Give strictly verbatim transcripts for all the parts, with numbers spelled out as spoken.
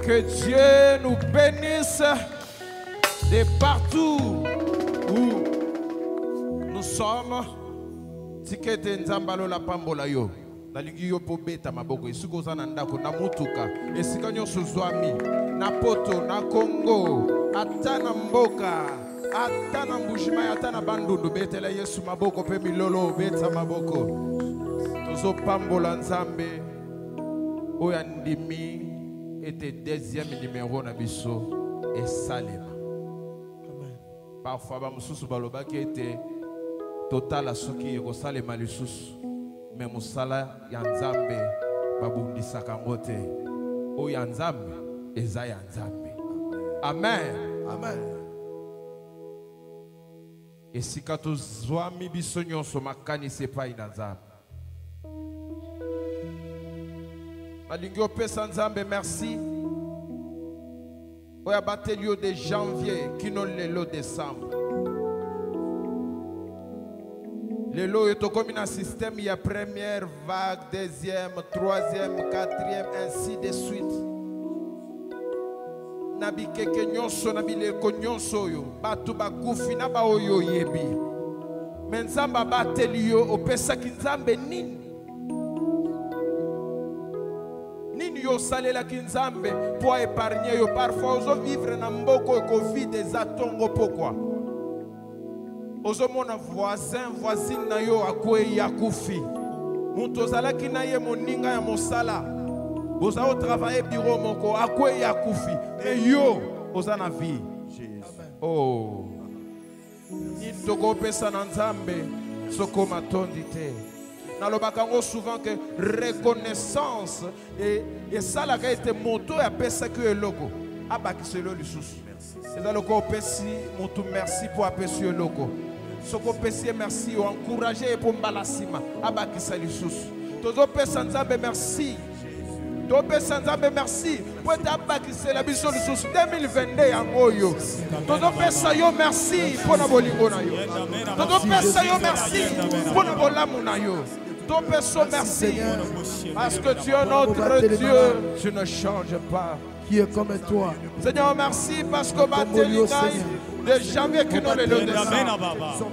Que Dieu nous bénisse de partout où nous sommes. Tikete nzambalo la pambola yo. Nalingi yo po beta maboko. Isuko zana ndako na mutuka. Esika nyoso zwami. Na poto, na Congo. Atana mboka. Atana mbujima, atana bandundu. Betela Yesu maboko pe milolo. Beta maboko. Tozo pambola nzambe. Oya ndimi. Était deuxième numéro na biso et Salema. Parfois ba mususu baloba qui était total asuki eko Salema lisusu mais musala ya nzambe babundisa kangote o ya nzambe eza ya nzambe. Amen. Amen. Esika tozwami biso nyonso makanisi epai na nzambe. Malingio pesa nzambe merci. Oya batelio de janvier qui non lelo décembre. Lelo est comme un système, il y a première vague, deuxième, troisième, quatrième, ainsi de suite. Nabi keke nyonso nabi leko nyonso yo batu bakufi na ba oyo yebi. Menzamba batelio opesa kinzambe nini? Yo salela kinzambe pour épargner yo parfois ozo vivre na mboko covid des atongo pourquoi ozo mona voisin voisine na yo akwe yakufi muto zalaki na ye moninga ya mosala boza o travailler bureau moko akwe yakufi et yo oza na vie. Oh ni toko pesa na nzambe soko matondi te. Nalobakango souvent que reconnaissance et et ça la été moto ya pesa que eloko abakiselo lisusu eza loko pesi moto merci pour apesi eloko soko pesi merci o encourager pour mbalasima abakisa lisusu tozo pesa nzambe merci to pesa nzambe merci pour tabakisela biso lisusu deux mille vingt-deux yango yo tozo pesa yo merci pour na bolingo na yo tozo pesa yo merci pour na bolamu na yo. Ton Père, merci parce que tu es notre Dieu, tu ne changes pas. Qui est comme toi. Seigneur, merci parce que ma télégramme de jamais que nous le descendons.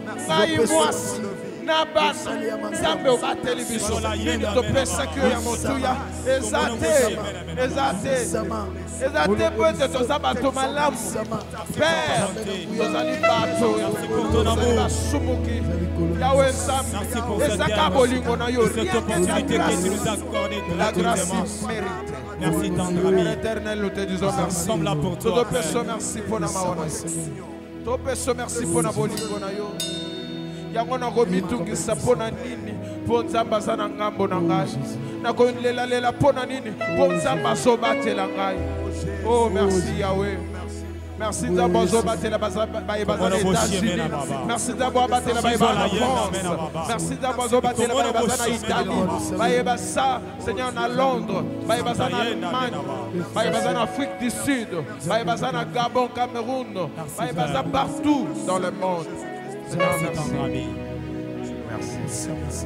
Nabas, Zambe au télévision. To pesa que ya motuya, ezate, ezate, ezate peut to sabato malam. Père, nos alibato, nos alibasumuki, Yahweh Sam, ezaka bolingo na yo, rien que la grâce, la grâce mérite. Merci tendre ami. L'éternel, nous te disons merci. To pesa merci pour na maona. To pesa merci pour na bolingo na yo. Yango na komitungisa pona nini po nzamba sana ngambo na ngai na ko lela lela pona nini po nzamba so batela ngai. Oh merci Yahweh, merci nzamba so batela baye bazana États-Unis, merci nzamba batela baye bazana France, merci nzamba so batela baye bazana Italie, baye basa Seigneur na Londres, baye bazana Allemagne, baye bazana Afrique du Sud, baye bazana Gabon, Cameroun, baye bazana partout dans le monde. Seigneur, merci. Merci. Merci.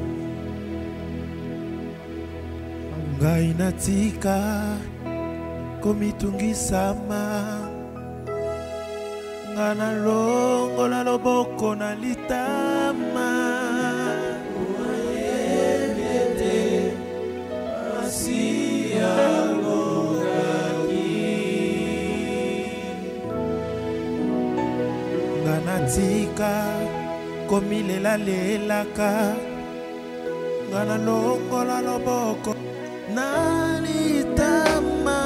Ngai natika komitungisama ngana longo la loboko na litama oayebete asia longaki ngana tika komilela lelaka ngana longo la loboko na litama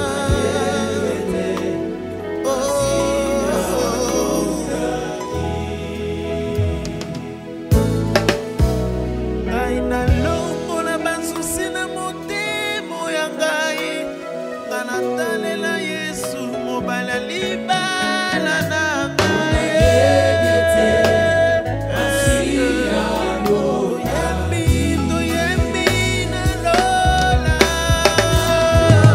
ngai na longo na bansusi na motemo ya ngai ngana talela Yesu mobala libala na ngai Oh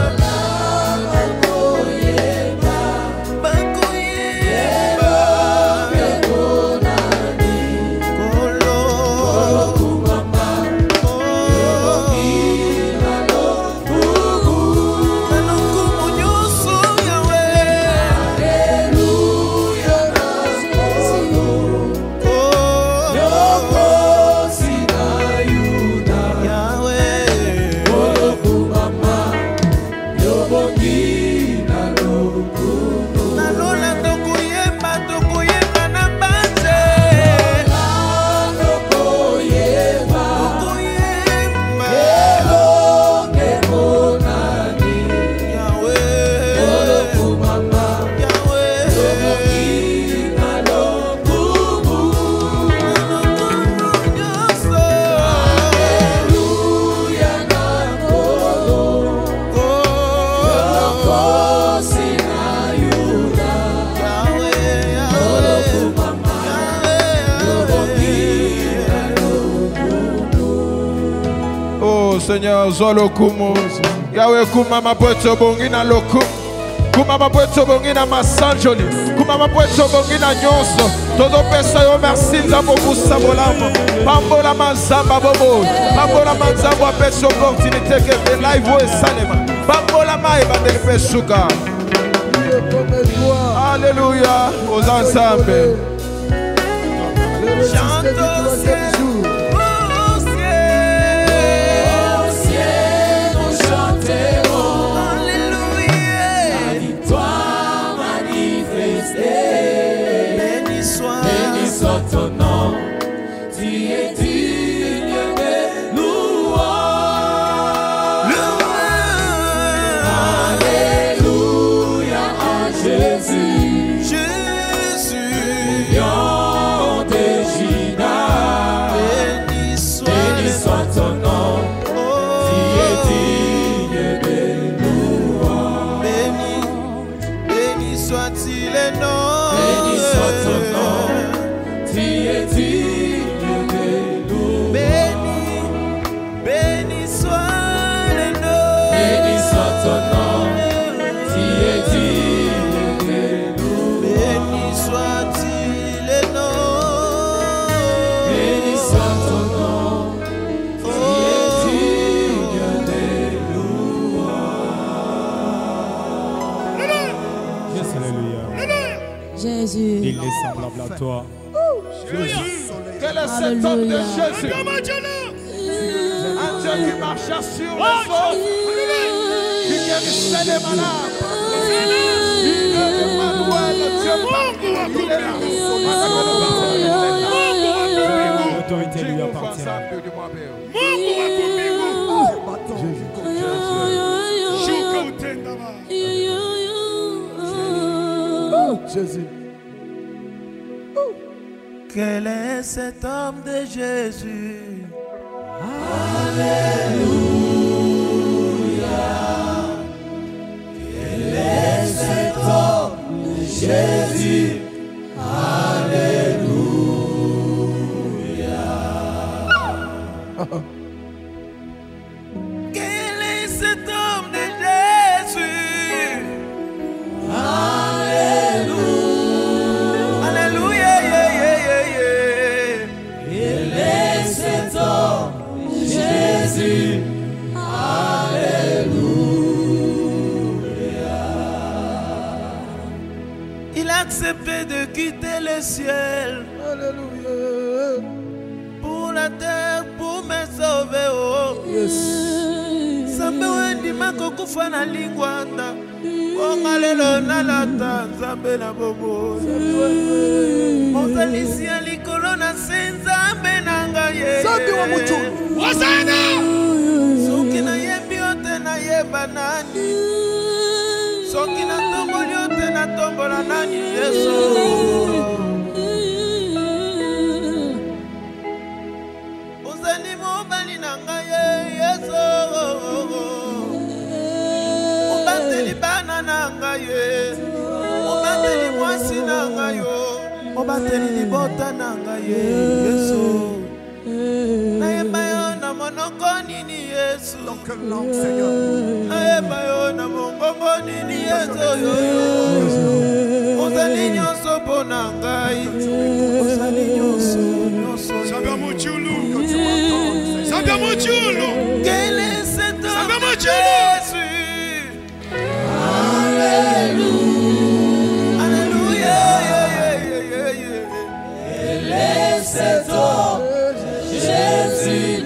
Seigneur, zolo kumo. Yahweh kuma mapoto bongi na loku. Kuma mapoto bongi na masanjoli. Kuma mapoto bongi na nyonso. Todo pesa yo merci nzambo busa bolamo. Pambola manzamba bobo. Pambola manzamba pesa opportunité que de live ou salema. Pambola mai bandeli pesuka. Alléluia aux ensembles. Chantons au ciel. Ton nom, tu es digne de louange. Alléluia à Jésus, Jésus, Lion de Juda. béni soit, béni soit ton nom, tu es digne de louange. béni, béni soit-il le nom, béni soit ton nom. Tu es digne de louange. béni, béni soit le nom, Béni soit ton nom, tu es digne de louange. béni soit-il le nom, Béni soit ton nom, tu es digne de louange. Alléluia. Jésus. Il est semblable à toi. Quel est cet homme de Jésus? Un Dieu qui marchait sur les eaux, qui guérissait les malades. Il est Emmanuel, Dieu partout, il est là. L'autorité lui appartient. Jésus. quel est cet homme de Jésus? Jésus, Quel est cet homme de Jésus? Alléluia. Alléluia. Yeah, yeah, yeah, yeah. il est cet homme, Jésus. Il a accepté de quitter le ciel. Alléluia. Pour la terre, pour me sauver. Oh. Yes. Sambe wendi makokufa na lingwanda. Onga lelo nalata nzambe na bobo. Mozalisi ya likolo na se nzambe na ngai ye. Nzambe wa mutu. Wasana. Soki na yembi ote na yeba nani. Soki na tomboli ote na tombola nani Yesu. Ozali mobali na ngai Yesu. Obateli bana na ngai. Obateli mwasi na ngai. Obateli libota na ngai Yesu. Nayeba yo na monoko nini Yesu. Nayeba yo na mongongo nini Yesu. Ozali nyonso mpo na ngai. Ozali nyonso nyonso. Sabia mochulu. Sabia mochulu. Quel est cet homme Sabia de mochulu. Jésus? Alléluia. Alléluia. Yeah, yeah, yeah, yeah. Il est cet homme, Jésus.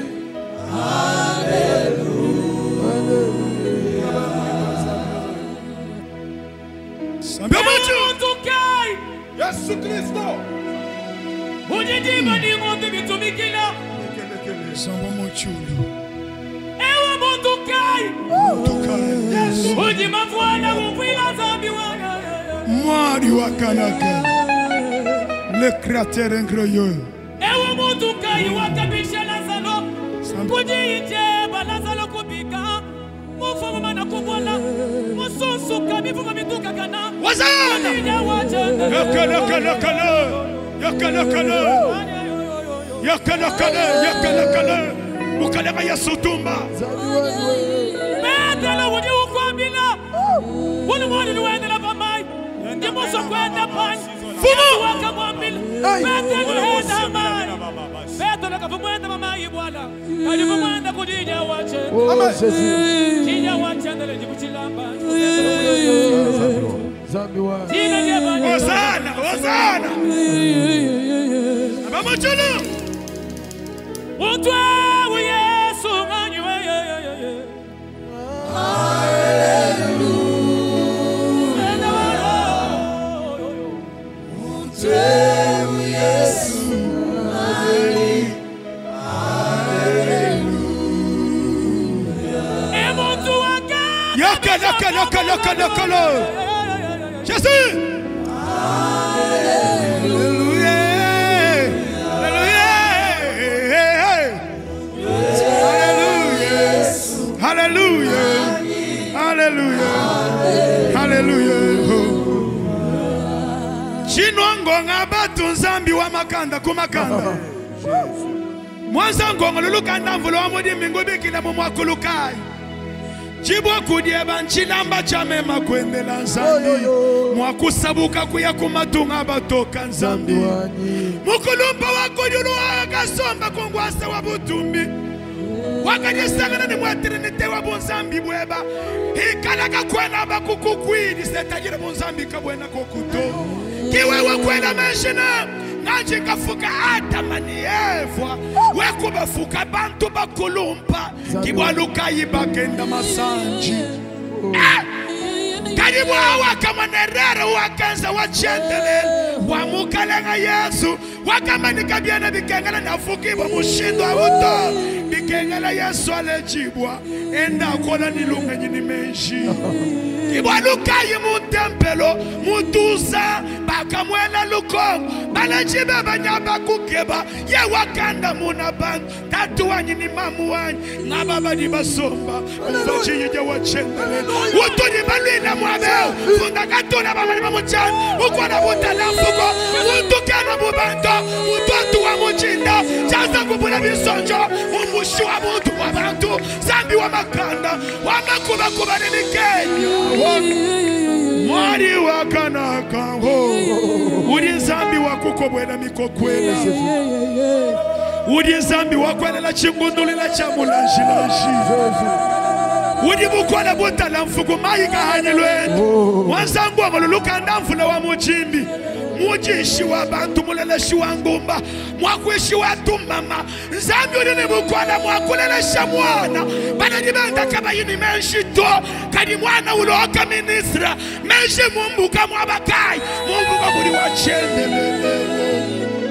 Sabia mochulu. Yesu Kristo. Sabia mochulu. Mwari wa kanaka. Le créateur incroyable. Wazana. Yakala kala kala. Yakala kala. Yakala kala. Yakala kala. Mukalema Yesu tumba. Bedala wudi ukwambila. Wuni mwani nuwende na pamai. Ndimuso kwenda pani. Fumu waka mwambila. Bedala henda mani. Bedala kafumwenda mamai bwana. Kalifumwenda kudija wache. Kija wache ndele jibuchilamba. Hosanna, Hosanna. Abamuchulu. Utwe u Yesu ngani we ye ye ye. Utwe u Yesu ngani. Hallelujah. Emuntu waka. Yaka yaka yaka yaka yaka lo. Jésus. Alléluia. Alléluia. Alléluia. Alléluia. Alléluia. Chinongo ngabatu nzambi wa makanda kumakanda. Mwanza ngongo lulukanda mvulo wa mudi mingu bikila mumwakulukai. Jibwa kudieba nchilamba chamema kwendela nzambi. Mwakusabuka kuya kumatunga batoka nzambi. Mukulumba wakujulu wakasomba kongwasa wabutumbi. Wakajisangana ni mwatirinite wa bunzambi bweba. Hikalaka kwena bakukukwidi setajire bunzambi kabwena kokuto. Kiwe wakwena menshina. Nanji kafuka Adama ni Eva. Weku bafuka bantu bakulumpa. Kibwaluka yibagenda masanji. Eh! Karibu waka manerere wakanza wachendele. Wamukalenga Yesu. Wakamanika biene bikengele na fukiwa mushindo auto. Bikengele Yesu alejibwa. Enda kola nilunga njini menshi. Kibwaluka yimuntempelo. Mutuza. Bakamwela lukongo. Balajibe banyaba kukeba. Ye wakanda muna bantu. Tatu wanyi ni mamu wanyi. Ngababa di basomba. Mfaji yije wachendele. Utu ni balwina mwabeo. Funda katuna babali mamuchani. Ukwana butala mfuko. Utu kena bubanto. Utu atu wa mujinda. Chaza kubuna bisonjo. Umushi wa mutu wa bantu. Zambi wa makanda. Wamakuba kuba nini Kenya. Mwari wakanaka ho. Uri nzambi wakukobwela mikokwela. Uri nzambi wakwela chingundulila chamulanjilanji. Uri bukwala butala mfuku maika hanyilweni. Wanzangu wa maluluka ndamfula wa mujimbi. Mujishi wa bantu muleleshi wa ngumba. Mwakuishi wa tumama. Nzambi uri ni bukwala mwakulelesha mwana. Bana jibanda kama yini menshi to. Kadi mwana uloka ministra. Menshi mumbuka mwabakai. Mumbuka muri wachendelele.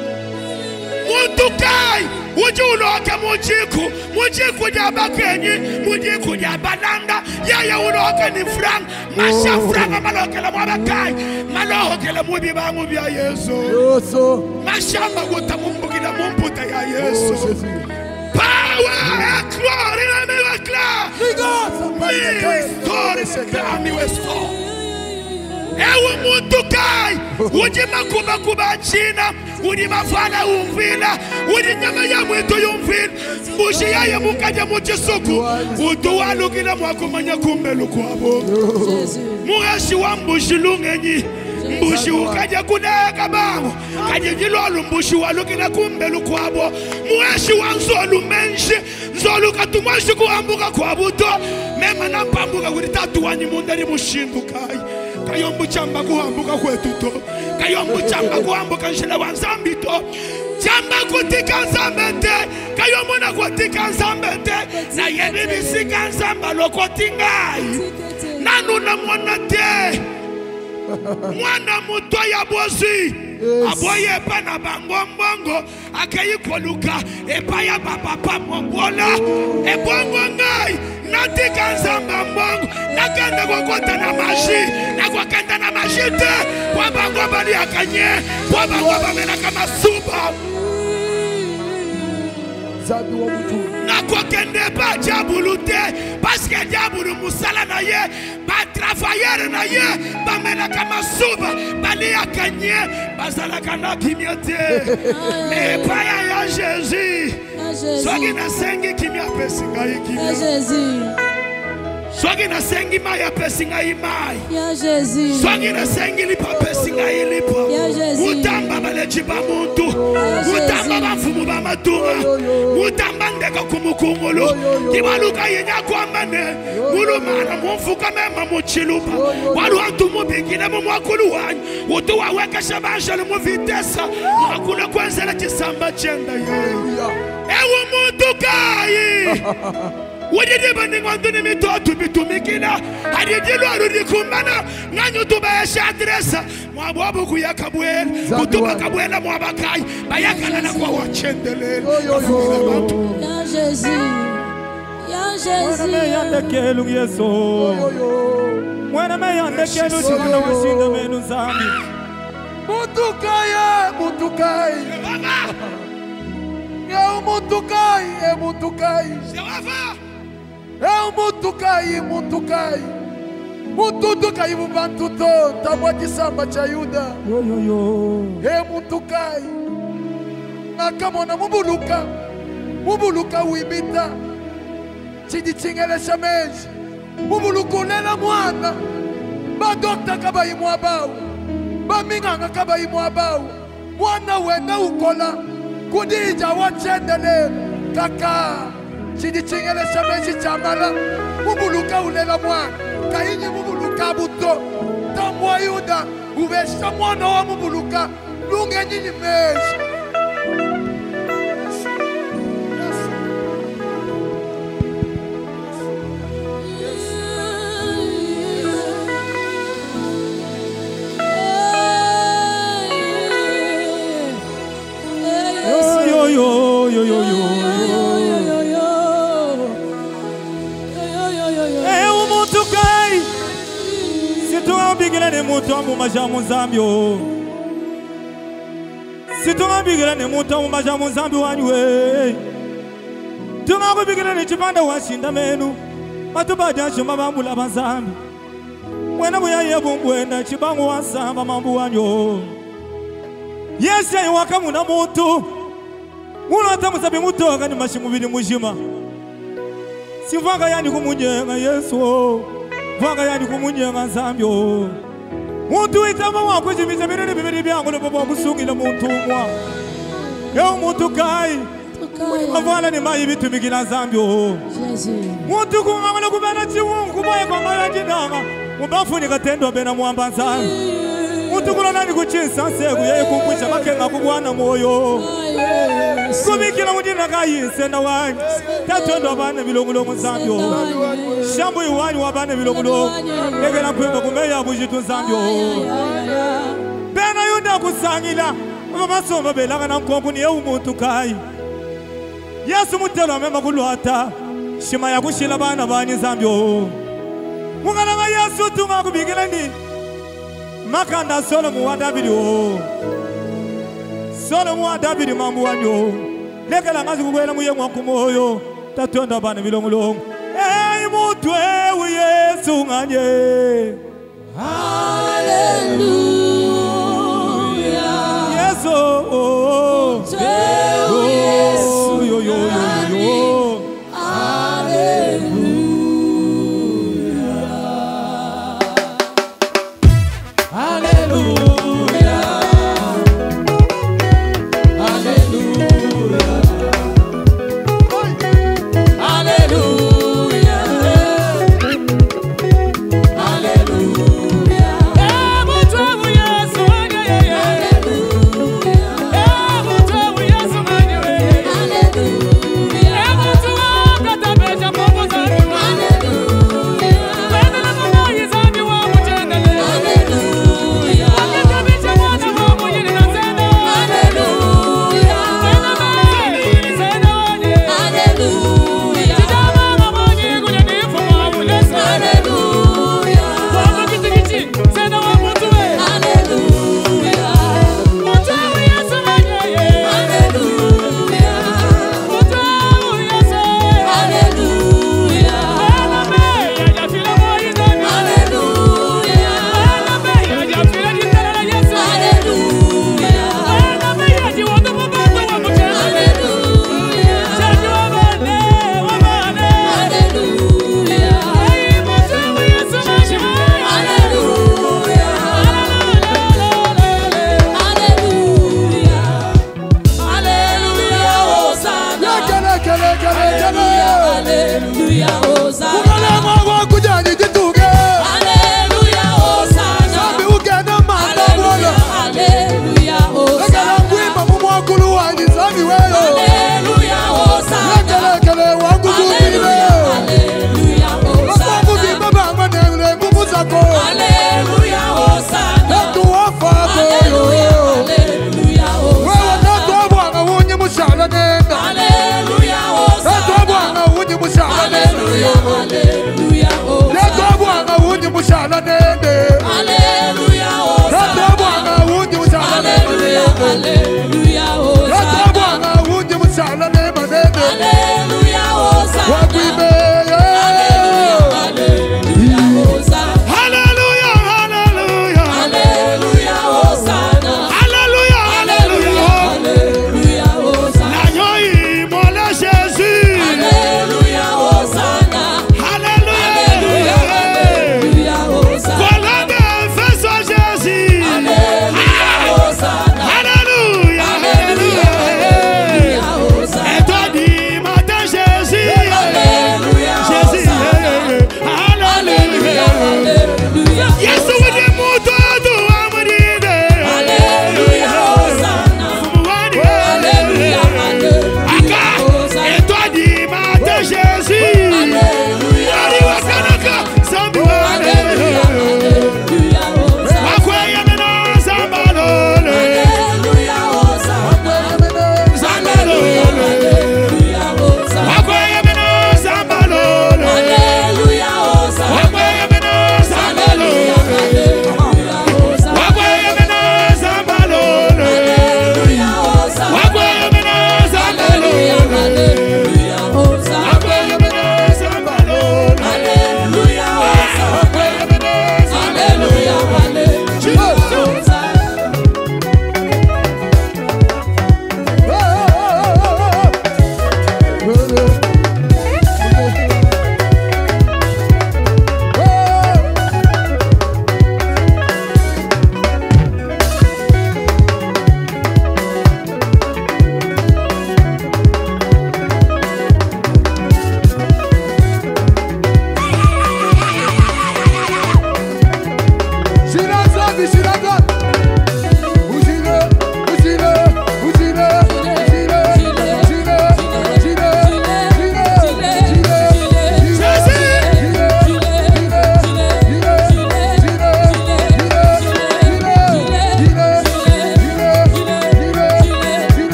Muntukai. Ujuloka mujiku. Mujiku jaba kenyi. Mujiku jaba landa. Yaya uloka ni frang. Masha franga malokela mwabakai. Malokela mubiba mubia Yesu. Mashamba guta mumbukila mumputa ya Yesu. Power and glory and miracle. Restore Islami restore. Ewe muntukai. Ujima kuba kuba china. Ujima fana umvila. Ujinyama ya mwitu yumvila. Mbushi ya ya mukaja mchisuku. Utuwa lukila mwakumanya kumbe lukwabo. Muhashi wa mbushi lungenyi. Mbushi ukaja kuneka bango. Kaji jilolu mbushi wa lukila kumbe lukwabo. Muhashi wa nzolu menshi. Nzolu katumashi kuambuka kwa buto. Mema na mpambuka kutitatu wani mundari mushindu kai. Kayombu chamba kuambuka kwetuto. Kayombu chamba kuambuka nshila wanzambito. Chamba kutika nzambete. Kayombu na kutika nzambete. Na yebibi sika nzamba loko tingai. Nanu na mwanate. Mwana muto ya bozi. Aboye epa na bangombongo. Akayi koluka. Epa ya babapa mongola. Ebongo ngai. Natika nzamba mbongo. Nakanda kwa kota na maji. Na kwa kanda na majite. Kwa bango bali akanye. Kwa bango bamena kama suba. Na kwa kende ba diabulu te. Parce que diabulu musala na ye. Ba travailleur na ye. Bamena kama suba. Bali akanye. Basala kana kimyote. Epa ya Jésus. Soki na sengi kimia pesi ngai kimia. Ya Jésus. Soki na sengi mai ya pesi ngai mai. Ya Jésus. Soki na sengi lipa pesi ngai lipa. Ya Jésus. Mutamba baleji ba muntu. Mutamba bafumu ba matunga. Mutamba ndeka kumukumulo. Kibaluka yenya kwa mane. Mulumana mumfuka mema muchilupa. Walu antu mubikine mu mwakulu wanyu. Utu waweka shabashale mu vitesa. Mwakula kwenzela chisamba chenda ye. Ewu muntu kai. Wajidi bandi ngonduni mitotu bitumikina. Hadidi lwaru dikumana. Nanyu tubayesha adresa. Mwabu kuya kabwela. Kutuba kabwela mwabakai. Bayakala na kwa wachendelele. Ya Jésus. Ya Jésus. Mwana me yande kelu Yesu. Mwana me yande kelu chimana washinda menu zambi. Mutukai, mutukai. É o mutukai, é mutukai. É o mutukai, mutukai. Mutukai mubantuto, tamwati samba chayuda. Yo yo yo. É mutukai. Nakamona mubuluka. Mubuluka wibita. Chidi chingele shameji. Mubuluka ulela mwana. Ba dokta kabayi mwabau. Ba minganga kabayi mwabau. Mwana wenda ukola. Kudija wachendele. Kaka. Chidi chingele shameji chamala. Mubuluka ulela mwana. Kainyi mubuluka buto. Tamwa yuda. Uvesha mwana wa mubuluka. Lunge nyinyi meji. Yo yo yo yo yo. É o mundo cai. Se tu não bigela nem muito amo mas já muzambio. Se tu não bigela nem muito amo mas já muzambio anyway. Tu não bigela nem chipanda washinda menu. Mas tu badia chuma bambula bazambi. Wena buya yebungwenda chibangu wasamba mambu wanyo. Yes ya wakamuna mutu. Uno atamusabe mutoka ni mashimubiri mujima. Sivanga yani kumunyenga Yesu. Vanga yani kumunyenga Zambio. Muntu itama wako jimiza birene bibiri byangu no baba kusungila muntu mwa. Yo muntu kai. Avala ni mai bitumikila Zambio. Jésus. Muntu kumangala kubana chiwungu boye kwa mara jindanga. Mubafuni katendo bena mwamba Zambio. Muntu kulonani kuchinsa segu yeye kumbusha makenga kubwana moyo. Kumikila mudina kayise na wanyi. Tatondo abane bilongulo Zambio. Shambu iwanyi wabane bilongulo. Egela kwemba kumeya bujitu Zambio. Bena yunda kusangila. Masomba belanga na mkongu ni umuntu kai. Yesu mutelo amema kulwata. Shima ya kushila bana bani Zambio. Mungana nga Yesu tunga kubigila ndi. Makanda solo muwa Davidi o. Solo muwa Davidi mambu wanyo. Lekela ngazi kukwela muye mwakumoyo. Tatonda bana bilongolongo. Hey mutu ewe Yesu nganye. Hallelujah. Yesu oh. Ewe Yesu yo yo yo yo. Hallelujah.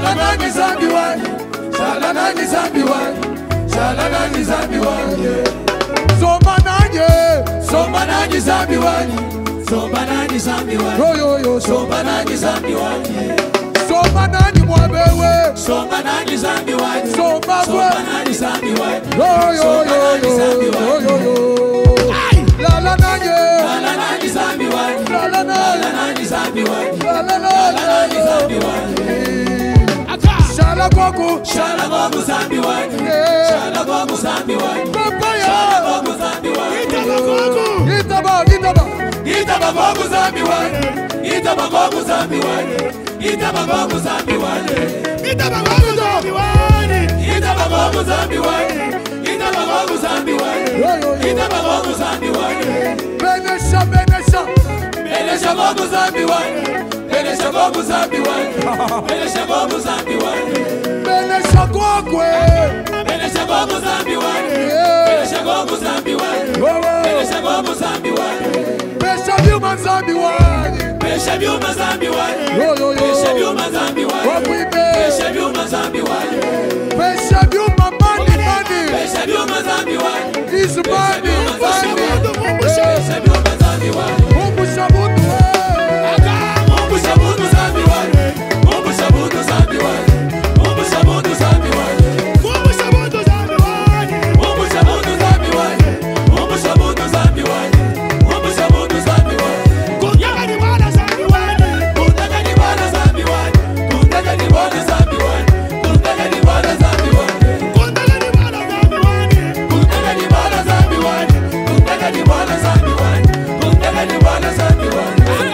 Shalanani zambi wani, shalanani zambi wani, shalanani zambi wani. Somba nanye, somba nanye zambi wani, somba nanye zambi wani. Yo yo yo, somba nanye zambi wani. Somba nanye mwabewe, somba nanye zambi wani, somba nanye zambi wani. Yo yo yo yo yo yo. La la nanye, la la nanye zambi wani, la la nanye zambi wani, la la nanye zambi wani. Shala gogo, shala gogo zambi wani, shala gogo zambi wani, shala gogo zambi wani. Itaba gogo, itaba, itaba, itaba gogo zambi wani, itaba gogo zambi wani, itaba gogo zambi wani, itaba gogo zambi wani, itaba gogo zambi wani, itaba gogo zambi wani, itaba gogo zambi wani. Benesha, benesha, benesha gogo zambi wani. Benesha gogo zambi wani, benesha gogo zambi wani, benesha gogo, benesha gogo zambi wani, benesha gogo zambi wani, benesha gogo zambi wani, benesha biuma zambi wani, benesha biuma zambi wani, benesha biuma zambi wani, benesha biuma zambi wani, benesha biuma mani mani, benesha biuma zambi wani, is mani mani, benesha biuma zambi wani, Mungu shabudu. Mungu shabudu zambi wani, Mungu shabudu zambi wani, Mungu shabudu zambi wani, Mungu shabudu zambi wani, Mungu shabudu zambi wani, Mungu shabudu zambi wani, Mungu shabudu zambi wani. Kutaka ni bwana zambi wani, kutaka ni bwana zambi wani, kutaka ni bwana zambi wani, kutaka ni bwana zambi wani, kutaka ni bwana zambi wani, kutaka ni bwana zambi wani, kutaka ni bwana zambi wani, kutaka ni bwana zambi wani.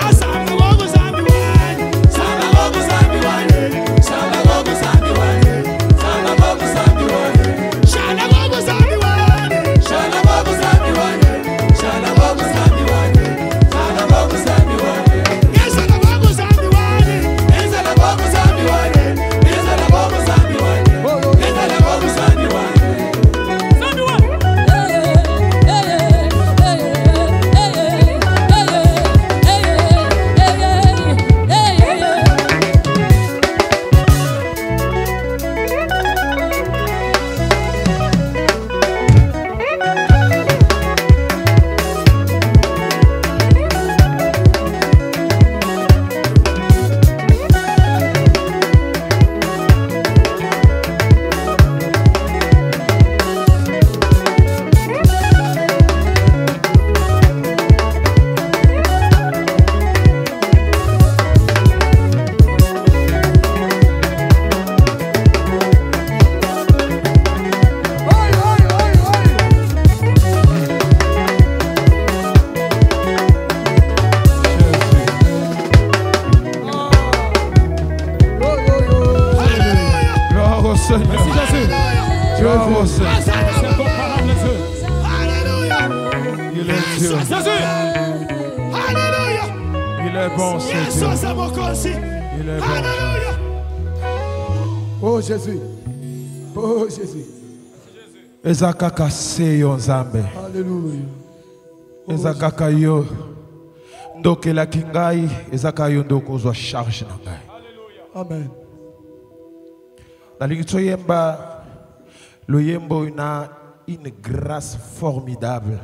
Oh Jésus, oh Jésus. Ezakaka seyo nzambe. Alléluia. Ezakaka yo ndokela kingai, ezaka yo ndokozwa charge na ngai. Amen. Nalingi toyemba lo yembo na une grâce formidable.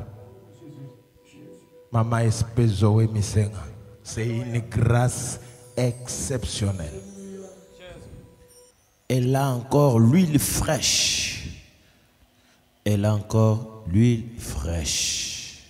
Mama Espezoe Misenga. C'est une grâce exceptionnelle. Elle a encore l'huile fraîche. Elle a encore l'huile fraîche.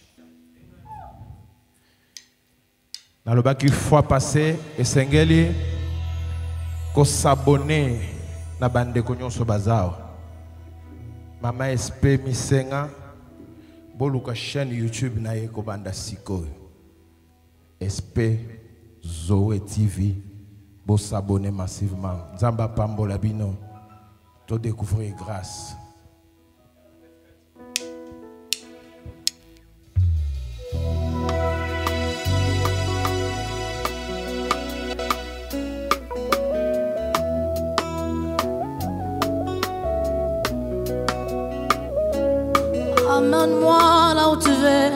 Dans le bac, une fois passé, et Sengeli, ko s'abonner na bande konyon so bazao. Mama S P Misenga, boluka chaîne YouTube na ye ko banda siko. S P Zoe T V. Pour s'abonner massivement. Nzamba Pambola Bino. To découvrir grâce. Amène-moi là où tu veux.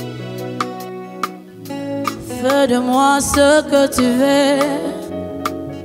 Fais de moi ce que tu veux.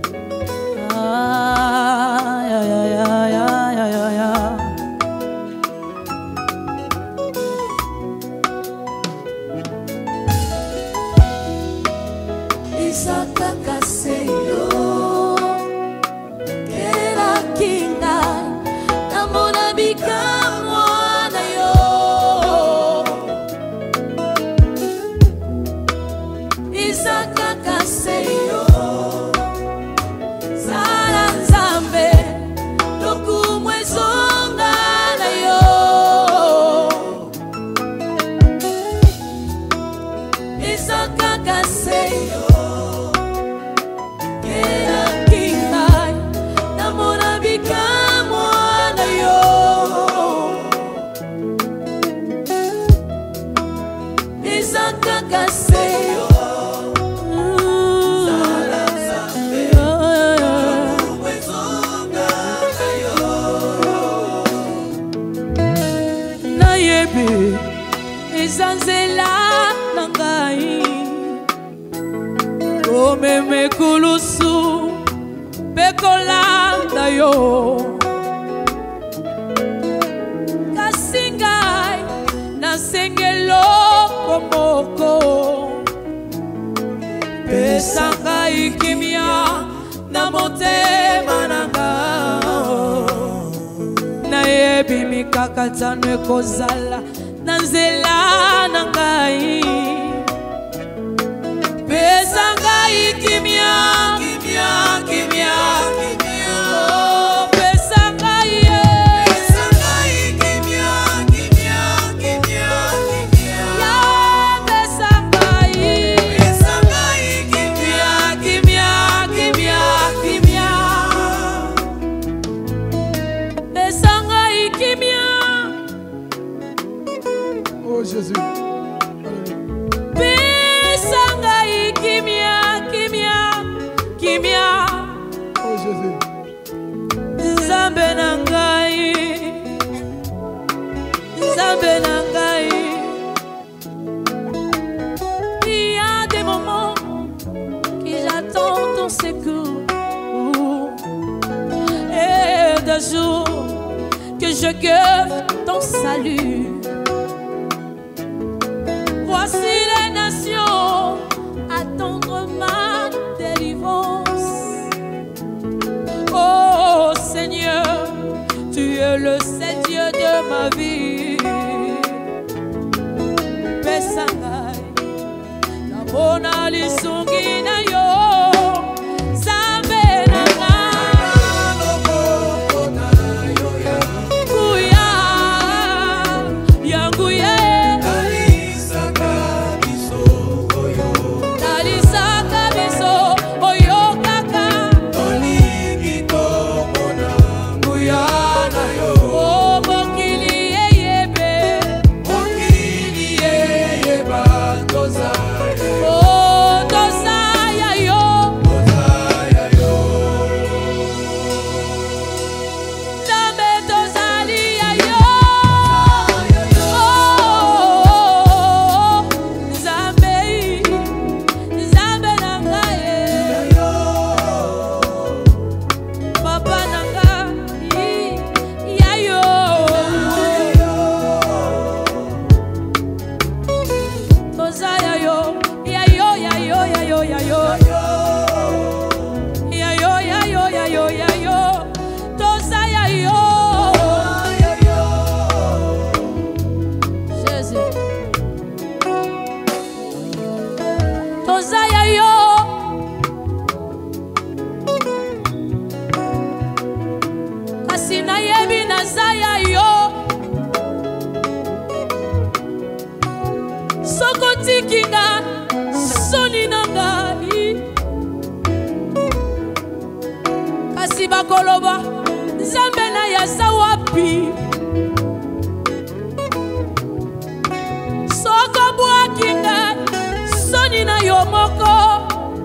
kolanda yo kasi ngai nasengelo komoko pesa ngai kimia na motema nanga nayebi mikakatano ekozala na nzela na ngai pesa ngai kimia kimia kimia kimia oh pesa ngai pesa ngai kimia kimia kimia kimia ya pesa ngai pesa ngai kimia kimia kimia kimia pesa ngai kimia Oh Jésus. Oh Jésus. Nzambe na ngai, Nzambe na ngai. Il y a des moments que j'attends ton secours et des jours que je gueule ton salut. Voici les nations attendre ma délivrance. Oh Seigneur, tu es le seul Dieu de ma vie. Pesangai, la bona lisungi na yo, Zambe na kuya, yangu ye, talisaka biso oyo, talisaka biso oyo kaka. Koloba Nzambe na yaza wapi soko bwakinga soni na yo moko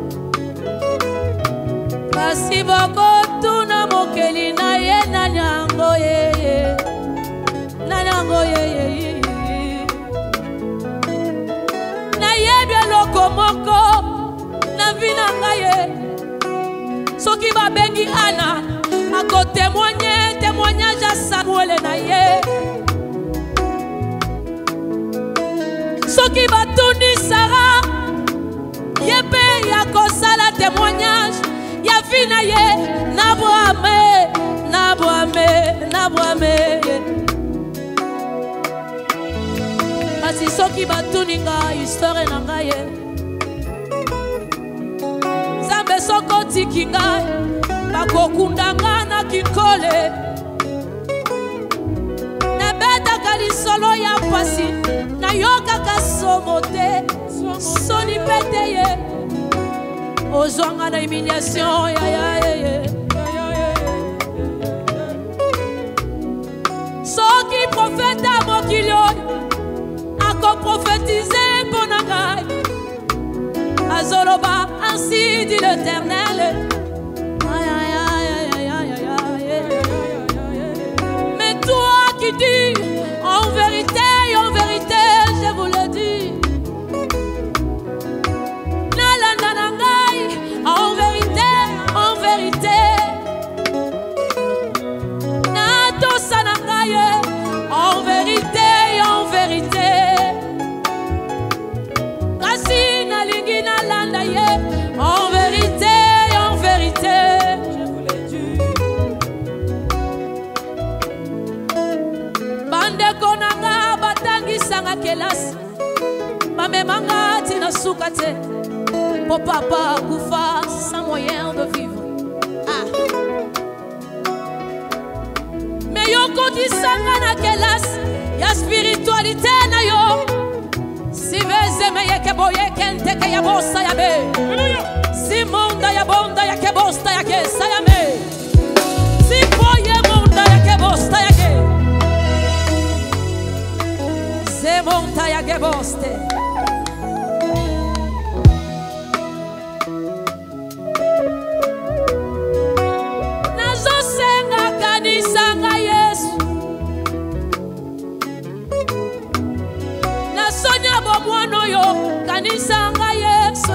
kasi bako tuna mokeli na ye na nyango ye na nyango ye na ye bieloko moko na vina ngaye soki babengi Ana ako témoigner témoignage à Samuel na ye soki batuni Sarah ye pe ya kosala témoignage ya vina ye na Abraham na Abraham na Abraham kasi soki batuni nga histoire na ngaye Nzambe soko tiki ngai bakokundanga na kikole nabetaka lisolo ya pasi nayokaka somo te soni pete ye ozwanga na humiliation ya ya ye soki profeta mokili oyo akoprofetize mpo na ngai azoloba ainsi dit l'Éternel. Mais toi qui dis en vérité, en vérité, je vous le dis, en vérité, en vérité, Sokate, pour papa Koufa sans moyen de vivre. Ah. Mais yo koti sanga na kelas, ya spiritualité na yo. Si veze me ye keboye kente ke ya bossa ya be. Si monda ya bonda ya ke bosta ya ke sa ya me. Si boye monda ya ke bosta ya ke. Se monta ya ke boste. Kanisanga Yesu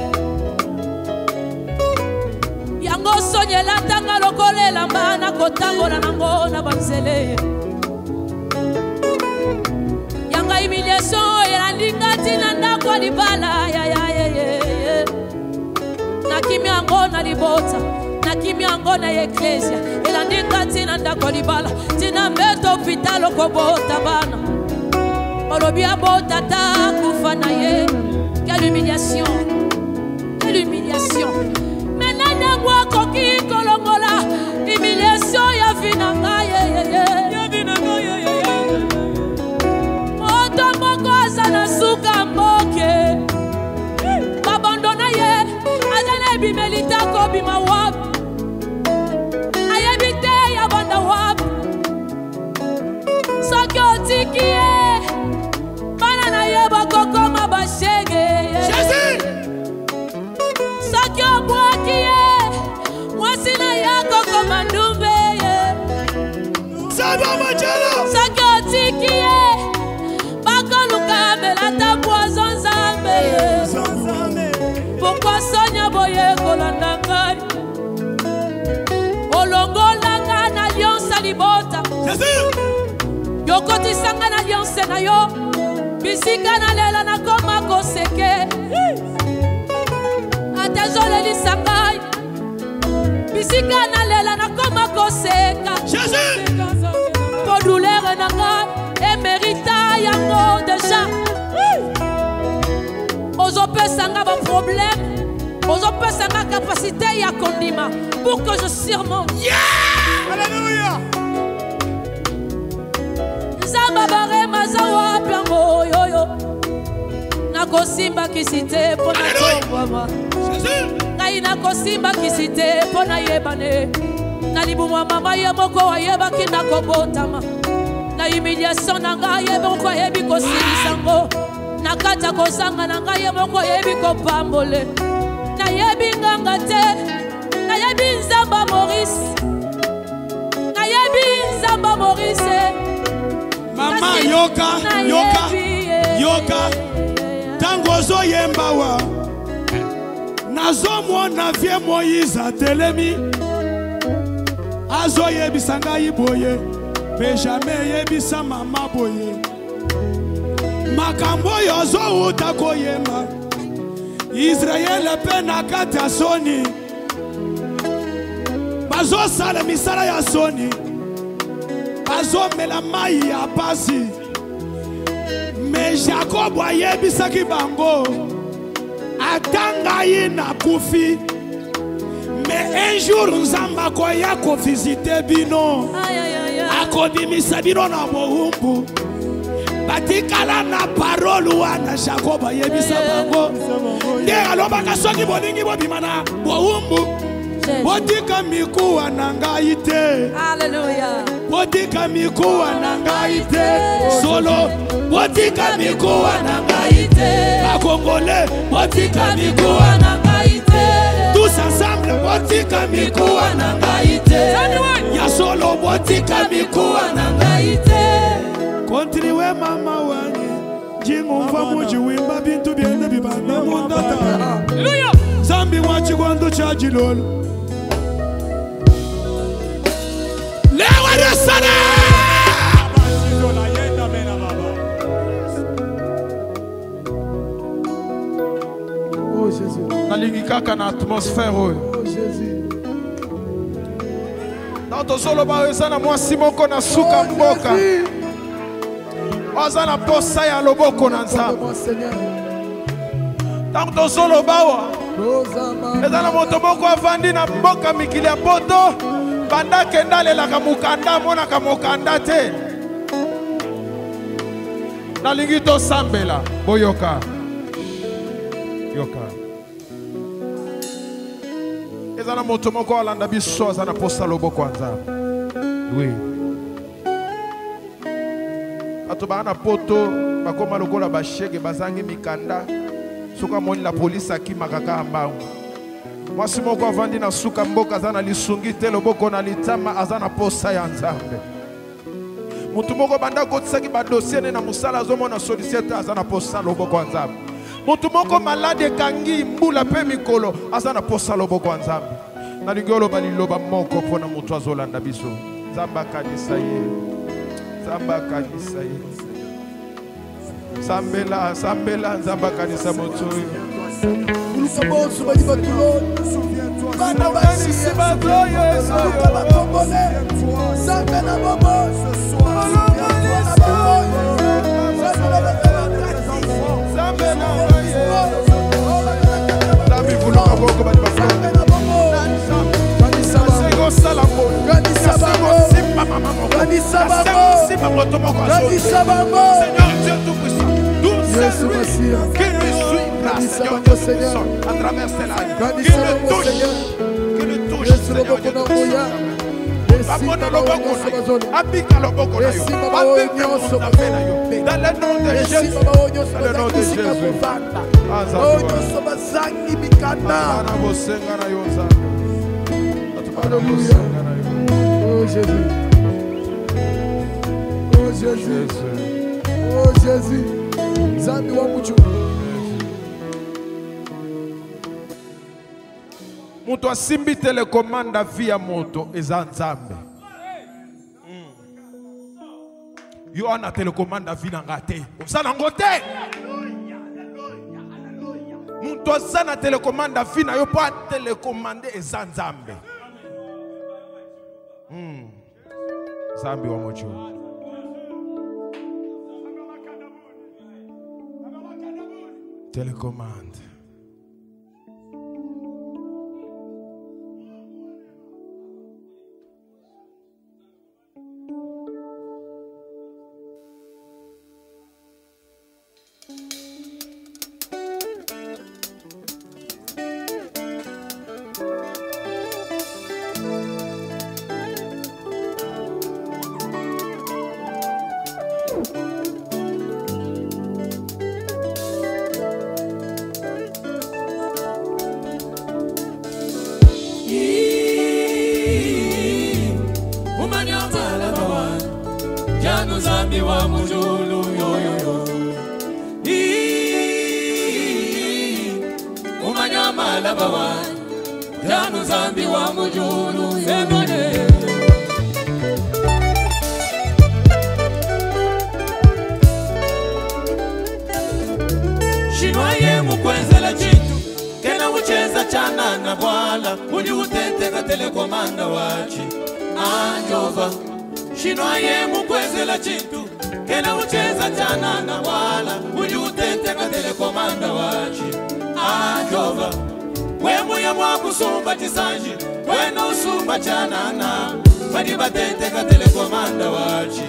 yango sonyela tanga lokolela mbana kotambola nango na banzele yanga humiliation elandinga tina ndako libala ya ya ya na kimya ngo na libota na kimya ngo na eklesia elandinga tina ndako libala tina meto hospital kobota bana olobia botata kufana ye. Quelle humiliation, quelle humiliation. Maintenant, moi, coquille, colongola, humiliation, ya vinanga, ya vinanga, ya ya ya. Oto moko sana suka moke, abandona ye, adana bimelita ko bima wap, ayebite ya banda wap, sokyo tikie, banana ye bakoko mabashege. Sakyo bwakiye mwasina yako komandumbe Saba majalo Sakyo tikiye Bako lukame lata poison zambe Pourquoi sonya boye kolandangari Olongolanga na alliance libota Yokoti sanga na alliance na yo Bisika na lela na koma koseke Atazole li sangai Bisika na lela na koma koseka Jésus Po douleur na ngai E merita yango deja Ozo pesanga ba problème Ozo pesanga capacité ya kondima Pour que je surmonte Yeah! Alléluia! Zamba bare mazawa piango yo yo Nako simba kisite pona tongwama Ngai nako simba kisite pona yebane Nalibumwa mama ye moko wa yeba kinako botama Na humiliation na ngai ye moko yebi ko silisango Nakata ko sanga na ngai ye moko yebi ko pambole Na yebi nganga te Na yebi nzamba Maurice Na yebi nzamba Maurice Mama yoka, yoka, yoka Tango zo yembawa Nazo mwana vie Moïse telemi Azo yebisanga iboye Benjamin yebisa mama boye Makambo yozo utako yemba Israel pena kati ya soni Bazo sala misala ya soni Bazo mela mai ya pasi Mais Jacob ayebisaki bango Atanga ina kufi Mais un jour nzamba koya ko visiter bino Akobimisa bino na bohumbu Batikala na parole wana Jacob ayebisa bango Nde alobaka soki bolingi bobimana bohumbu Botika mikuwa na ngai te Alléluia Botika mikuwa na ngai te Solo Botika mikuwa na ngai te Bakongole Botika mikuwa na ngai te Tous ensemble Botika mikuwa na ngai te Ya solo Botika mikuwa na ngai te Continue mama wanyi Jingu mfa muji wimba bintu biende bibanda mundata Alléluia Zambi wachi kwandu chaji lolo Lewa de sana Oh Jésus. Nalingi kaka na atmosphère oyo. Oh Jésus. Na tozolo ba ezana mwasi moko na suka mboka. Azana posa ya loboko na nzambe. Tant que solo bawa. Ezana moto moko avandi na mboka mikili ya poto. Banda kenda lela kamukanda mona kamukanda te. Nalingi to sambela boyoka. Yoka. Ezana moto moko alanda biso azana posa lobo kwanza. Oui. Ato bana poto bakoma lokola bashege bazangi mikanda. Soka moni la police akimaka kaka mbangu. Mwasi moko avandi na suka mboka azana lisungi te loboko na litama azana posa ya Nzambe. Mutu moko banda kotisaki ba dossier na musala azomona solliciter azana posa loboko ya Nzambe. Mutu moko malade kangi mbula pe mikolo azana posa loboko ya Nzambe. Na lingolo baliloba moko pona mutu azolanda biso. Nzamba kanisa ye. Nzamba kanisa ye. Sambela, Sambela, Nzamba kanisa moto. Nous sommes sur le niveau de l'autre. Qui le suit, Seigneur Dieu Seigneur, à travers ces lives. Qui le touche, qui le touche, Seigneur Dieu Tout-Puissant. Dans le nom de Jésus, dans le nom de Jésus. Alléluia. Oh Jésus. Oh Jésus. Oh Jésus. Zambi wa muchu. Mutu asimbi telekomanda via moto eza Nzambe. Yo ana telekomanda via ngate. Osala ngote. Mutu asana telekomanda via yo pa telekomande eza Nzambe. Hmm. Zambi wa muchu. Télécommande. Nzambi wa mujulu yo yo yo. Umanya malaba wa Janu Nzambi wa mujulu yo yo. Shinwaye mukwenzela chitu kena ucheza chana na bwala uli uteteka telekomanda wachi Anjova. Shinwaye mukwezela chintu kena ucheza chana na wala uli uteteka telekomanda wachi Anjova. Wemu ya mwaku sumba chisanji wena usumba chana na Madi bateteka telekomanda wachi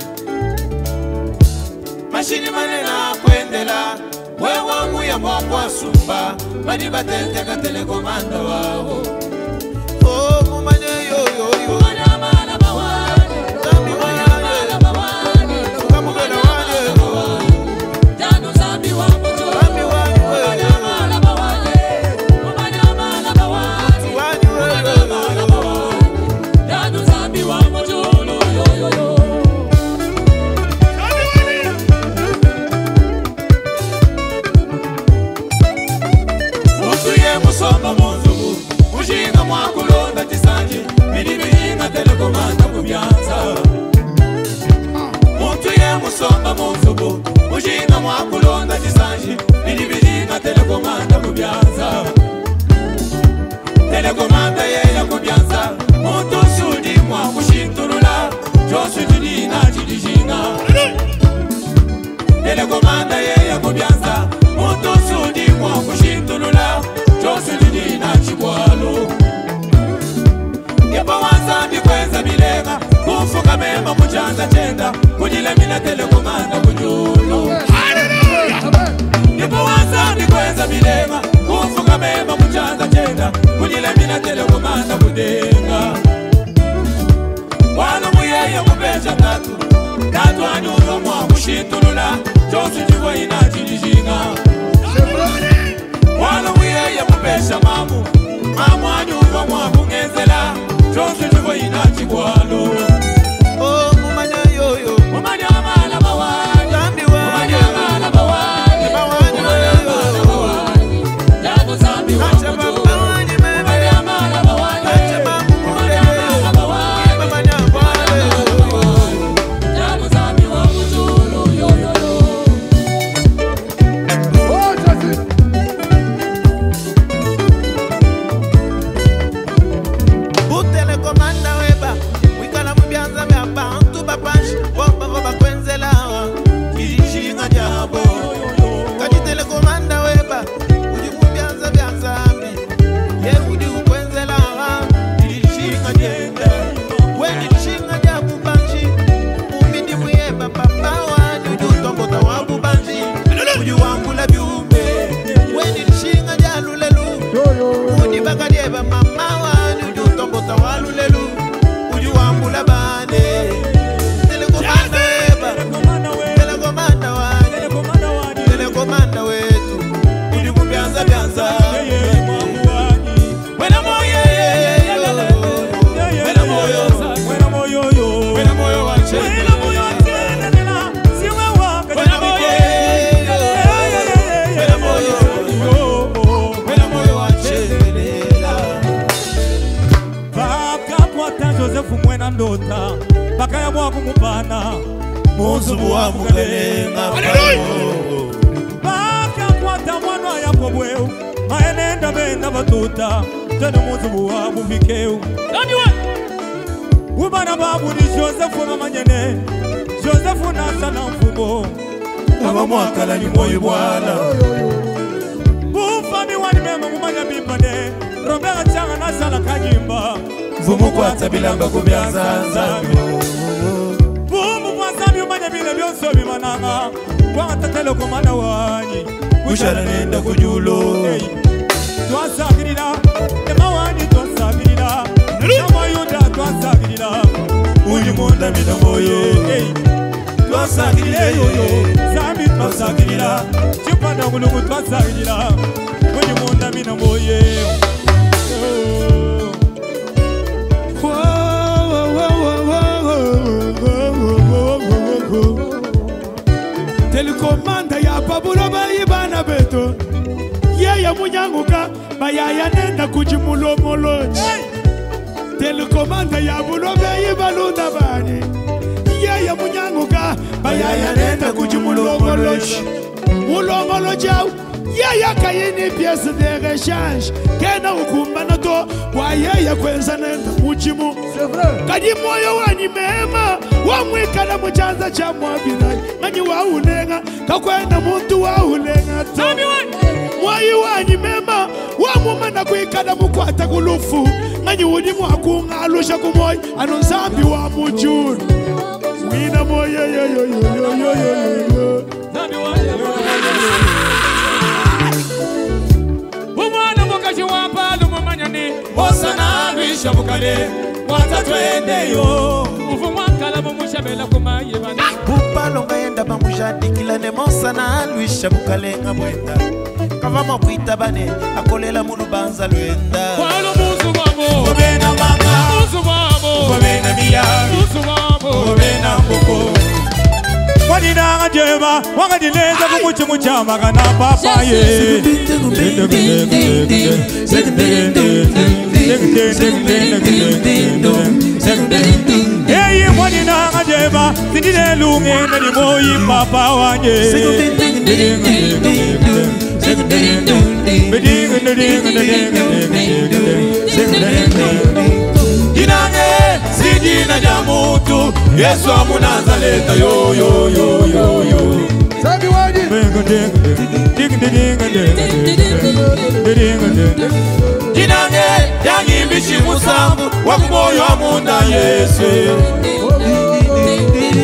Mashini manena kwendela wewangu ya mwaku asumba Madi bateteka telekomanda wao. Oh mumanye yo yo yo Manyama bawani Janu Nzambi wa mujulu Manyama bawani Manyama bawani Janu Nzambi wa mujulu yo yo yo. Usuye musomba munzugu Uji muchanza chenda kujile mina telekomanda kujulu. Nipo wazambi kweza milema kufuka mema muchanza chenda kujile mina telekomanda kudenga. Wano muyeye kupesha tatu tatu anyuzo mwa kushitulula josi jivwa ina chilijinga. Wano muyeye kupesha mamu mamu anyuzo mwa kungezela josi jivwa ina chigwalo. Oh mumanya yoyo mumanya amala bawani zambi wa mumanya amala bawani bawani mumanya amala bawani jago zambi wa acha bawani meme mumanya amala bawani acha babu mumanya amala bawani mumanya bawani jago zambi wa mutulu yo yo yo. Oh, Jesus. Butele komanda weba wikala mubyanza bya bantu bapanshi bomba boba kwenzela kijishinga jabo kajitele komanda weba udi mubyanza bya zambi ye udi ukwenzela kijishinga jenda weni shinga jabu banshi umidi muyeba papa wani udi utombota wabu banshi udi wangula byumbe weni shinga jalulelu udi bakadieba mama wani udi utombota walulelu udi wangula bane telekomanda weba telekomanda wani telekomanda wetu udi mubyanza byanza wena moyo wena moyo wena moyo wache wena moyo wena moyo wena moyo wache Baka kwata Joseph mwena ndota baka ya mwaku mupana muzubu wa mugalenga baka kwata mwana ya kobweu maenenda benda batuta tena muzubu wa mubikeu nani we ubana babu ni Joseph mamanyene Joseph nasa na mfumo aba mwakala ni moyo bwana bufami wani mema mumanya bimbane Robert changa nasa la kanyimba vumu kwata bilamba kubyanza zambi Bumbu kwa zambi umanya bile byonso bimananga kwa tatelo komanda wanyi kushana nenda kujulo twasagirira ema wanyi twasagirira nama yunda twasagirira uyu munda mina moyo twasagirira yoyo zambi twasagirira chipanda mulungu twasagirira uyu munda mina moye Telekomanda ya pabulo bayibana beto yeye munyanguka bayaya nenda kujimulomoloji telekomanda ya bulo bayibalunda bani yeye munyanguka bayaya nenda kujimulomoloji mulomoloji yeye kayini pièce de rechange kena ukumbana to kwa yeye kwenza nenda muchimu kadi moyo wani mema wamwikala muchanza cha mwabinai nanyi waunenga kakwenda muntu waunenga to mwayi wani mema wamumana kwikala mukwata kulufu nanyi udi mwakungalusha kumoyi ano nzambi wa mujuru wina moyo yo yo yo yo yo yo yo umwana mukashi wapalo mumanyani Osana Luisha Bukale Wata twendeyo ufu mwakala mumushabela kumaye bana bupalo ngaenda bamujadi kila nemosa na Luisha Bukale ngabwenda kava mwakwita bane akolela mulubanza lwenda kwalo muzu wamo Obena manga muzu wamo Obena miyaru muzu wamo Obena mboko Wadina jema wangadileza kumuchi muchama kana papa ye Hey wadina jema sidile lunge na ni moyi papa wanye Jinange Sijina jamutu Yesu wa Munazaleta yo yo yo yo yo Zambi wani Jinange Yangi Mishimu Sambu Wakumoyo wa Munda Yesu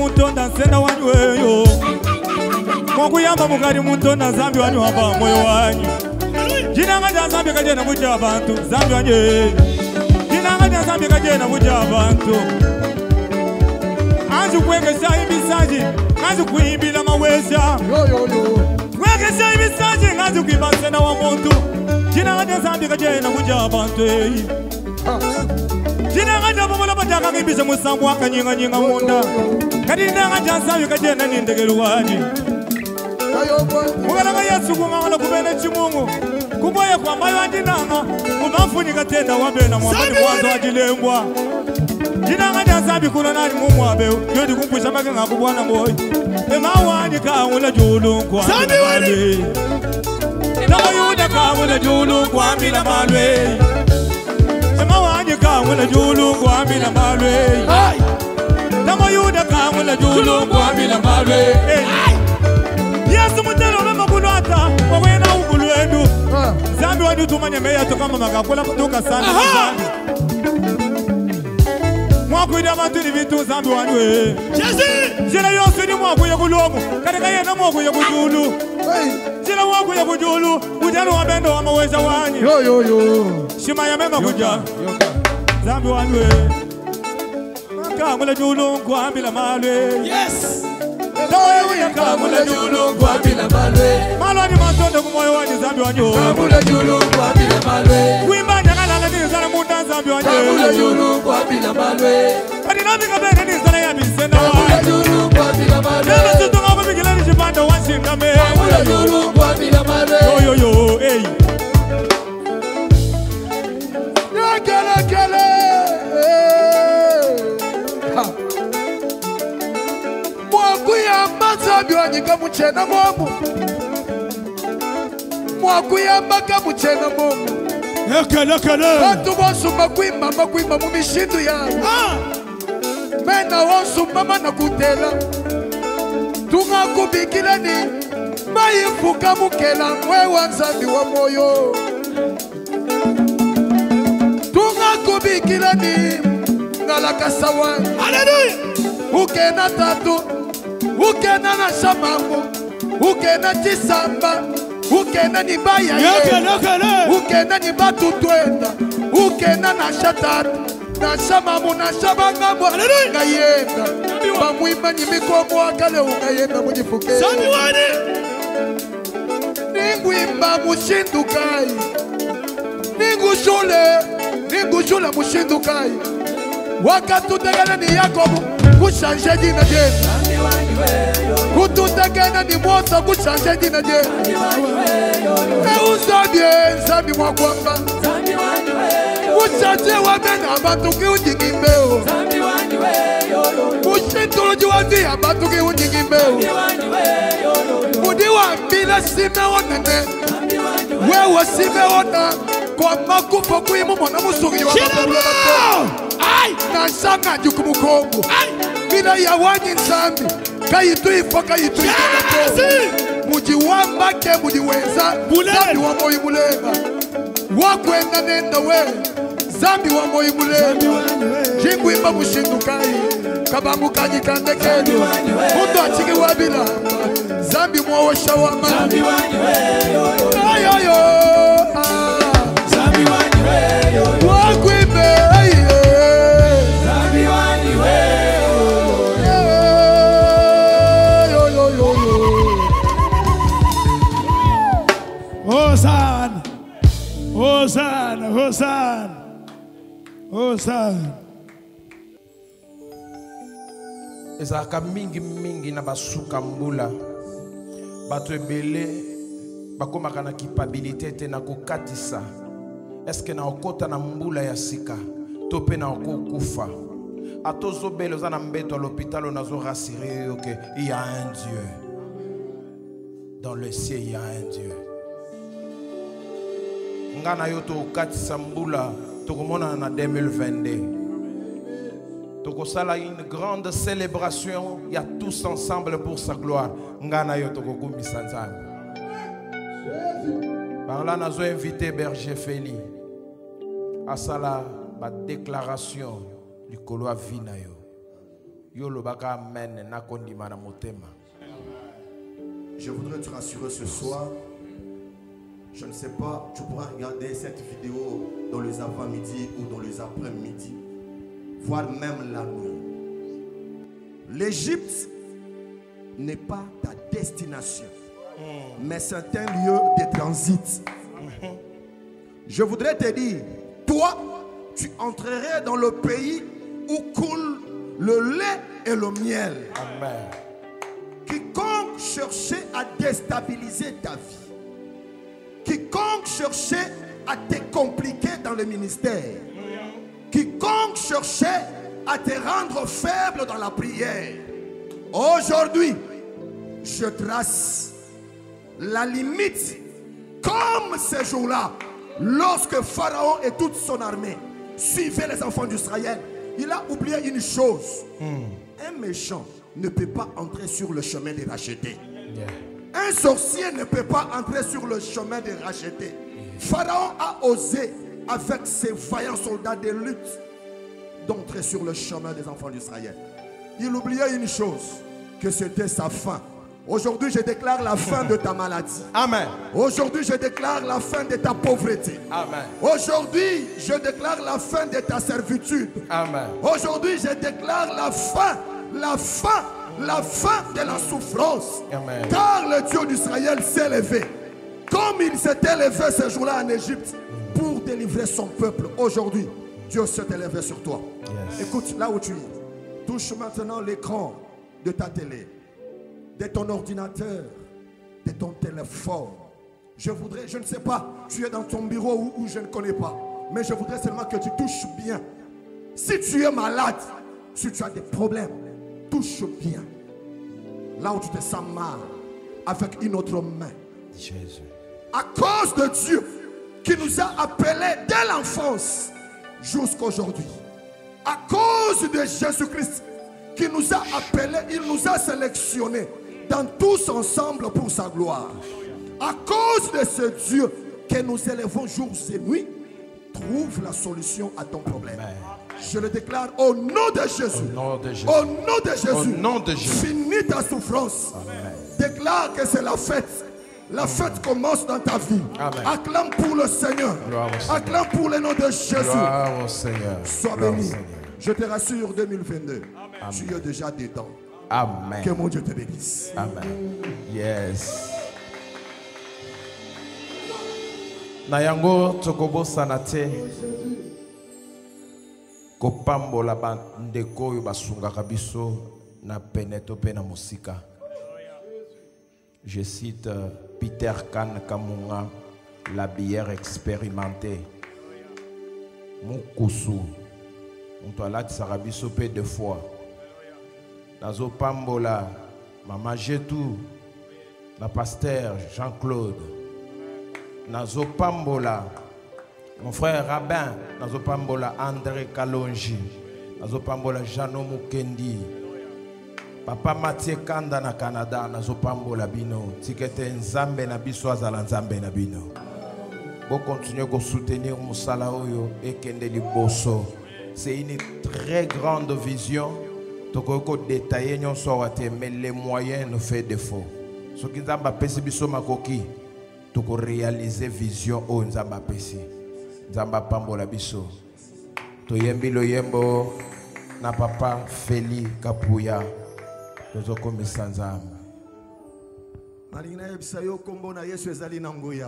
mutonda nsenda wanyu weyo mwakuyamba mukali mutonda zambi wanyu wapa moyo wanyu jinanga ja zambi kajena kuja abantu zambi wanye jinanga ja zambi kajena kuja abantu anzu kwekesha imisaji anzu kuimbila mawesha kwekesha imisaji anzu kuimba nsenda wa muntu jinanga ja zambi kajena kuja abantu jinanga ja bomola bataka ngibise musambu akanyinga nyinga munda kadi ndanga ja zambi kajena nindegelu waji Mugaranga Yesu kumangala kubene chimungu kuboye kwa mayo andinanga kumamfunika tenda wabena mwabani kwanza wajilembwa jinanga jansambi kuna nani mumwabe yodi kumpusha magenga kubwana boy ema wani kaula julu kwa malwe nama yuda kaula julu kwa mina malwe ema wani kaula julu kwa mina malwe nama yuda kaula julu kwa mina malwe Yesu mutelo mema kulwata wawena ugulwendu zambi wadu tumanya meya tukama magakula kutuka sana zambi mwaku ida mantini vitu zambi wanwe Jezi jela yosu ni mwaku ya kulomu katika yena mwaku ya kujulu jela mwaku ya kujulu ujanu wabendo wa maweza wanyi yo yo yo shima ya mema kuja zambi wanwe kamula julu kwa ambila malwe yes Kamula julu kwa bila malwe Malwani matondo kumoyo wani zambi wanyo Kamula julu kwa bila malwe Kuimba nyakalala ni zara muda zambi wanyo Kamula julu kwa bila malwe Adinami kabene ni zara ya bisenda wa Kamula julu kwa bila malwe Nena suto ngapa mikila ni shibanda wanshinda me Kamula julu kwa bila malwe Yo yo yo ey Nakala kala Ha Mwakuyamba zambi wanyika muchena momu Mwakuyamba kamuchena momu Ekele kele Batu wonsumba kuimba makuimba mumishindu yao Mena wonsumba mana kutela Tunga kubikila ni Maifuka mukela mwewa zambi wa moyo Tunga kubikila ni Ngalaka sawani Hallelujah Ukena tatu Ukena na shamangu Ukena chisamba Ukena ni baya ye Ukena ni batu twenda Ukena na shatatu Na shamamu na shabangamu Ngayenda Bamwima ni mikomu wakale Ungayenda mujifuke Sami wani Ningwimba mushindukai Ningu shule Ningu shule mushindukai Wakatutegana ni Yakobu Kushanje jina jena Kututegana ni Musa Kushanje jina jena Eusabie Zambi mwakwamba Kushanje wamena Abatuki ujingimbeo Kushintuluji wazi Abatuki ujingimbeo Mudi wambila simeona ne Wewe simeona Kwa makufa kuimu mwana musuri wa mababula Na shanga jukumu kongo Mina ya wanyi nsambi Kayitu ifo kayitu ifo Muji wambake muji weza Zambi wa moyi mulenga Wakwenda nenda we Zambi wa moyi mulenga Jingu imba mushindu kai Kabamu kanyi kande kenu Mundo achiki wabila Zambi mwawo shawama Zambi wanyi weyo Ayoyo Zambi wanyi weyo Wakwimbe Hosanna, Hosanna, Hosanna, Hosanna. Ezaka mingi mingi na basuka mbula bato ebele bakomaka na kipabilité te na kokatisa eske na okota na mbula ya sika to pe na okokufa atozobele oza na mbeto à l'hôpital onazo rassurer yo que il y a un Dieu dans le ciel, il y a un Dieu. Ngana yo to katisa mbula tokomona na deux mille vingt-deux. Tokosala une grande célébration, il y a tous ensemble pour sa gloire. Ngana yo tokokumbisa nzambe. Par là nazo invité Berger Feli à sala ba déclaration du kolo vina yo. Je voudrais te rassurer ce soir. Je ne sais pas, tu pourras regarder cette vidéo dans les avant-midi ou dans les après-midi, voire même la nuit. L'Égypte n'est pas ta destination, mais c'est un lieu de transit. Je voudrais te dire, toi, tu entrerais dans le pays où coule le lait et le miel. Amen. Quiconque cherchait à déstabiliser ta vie, quiconque cherchait à te compliquer dans le ministère, quiconque cherchait à te rendre faible dans la prière, aujourd'hui, je trace la limite comme ce jour-là, lorsque Pharaon et toute son armée suivaient les enfants d'Israël. Il a oublié une chose. Mm. Un méchant ne peut pas entrer sur le chemin des rachetés. Yeah. Un sorcier ne peut pas entrer sur le chemin des rachetés. Yeah. Pharaon a osé, avec ses vaillants soldats de lutte, d'entrer sur le chemin des enfants d'Israël. Il oubliait une chose, que c'était sa fin. Aujourd'hui, je déclare la fin de ta maladie. Amen. Aujourd'hui, je déclare la fin de ta pauvreté. Amen. Aujourd'hui, je déclare la fin de ta servitude. Amen. Aujourd'hui, je déclare la fin, la fin, la fin de la souffrance. Amen. Car le Dieu d'Israël s'est levé, comme il s'était levé ce jour-là en Égypte, pour délivrer son peuple. Aujourd'hui, Dieu s'est élevé sur toi. Yes. Écoute, là où tu es, touche maintenant l'écran de ta télé, de ton ordinateur, de ton téléphone. Je voudrais, je ne sais pas, tu es dans ton bureau ou, ou je ne connais pas, mais je voudrais seulement que tu touches bien. Si tu es malade, si tu as des problèmes, touche bien. Là où tu te sens mal, avec une autre main. Jésus. À cause de Dieu qui nous a appelés dès l'enfance jusqu'à aujourd'hui. À cause de Jésus-Christ qui nous a appelés, il nous a sélectionnés dans tous ensemble pour sa gloire. À cause de ce Dieu que nous élevons jours et nuits, trouve la solution à ton problème. Amen. Je le déclare au nom de Jésus. Au nom de Jésus. Au nom de Jésus. Au nom de Jésus. Finis ta souffrance. Amen. Déclare que c'est la fête. La fête commence dans ta vie. Amen. Acclame pour le Seigneur. Acclame pour le nom de Jésus. Gloire au Seigneur. Sois béni. Je te rassure, deux mille vingt-deux, Amen. Tu es déjà dedans. Amen. Que mon Dieu te bénisse. Amen. Yes. Nayango tokobo sanate kopambola bandeko oyo basungaka biso na peneto pe na musika. Je cite Peter Kan Kamunga, la bière expérimentée. Mukusu. Mutualati sarabiso pe deux fois. Nazo pambola Mama Jetou, la pasteur Jean-Claude. Nazo pambola mon frère Rabin. Nazo pambola André Kalonji. Nazo pambola Jano Mukendi. Papa Mathieu Kanda na Canada. Nazo pambola bino. Tikete nzambe na biso azala nzambe na bino. Bo continuer ko soutenir musala oyo ekende liboso. C'est une très grande vision. Toko détailler nyonso wate, mais les moyens nous fait défaut. Ce qui nzamba pesi biso makoki, toko réaliser vision o nzamba pesi. Nzamba pambola biso. To yembi lo yembo na papa Feli Kapuya. Tozo komisa nzamba. Marina yebisa yo kombo na Yesu ezali na nguya.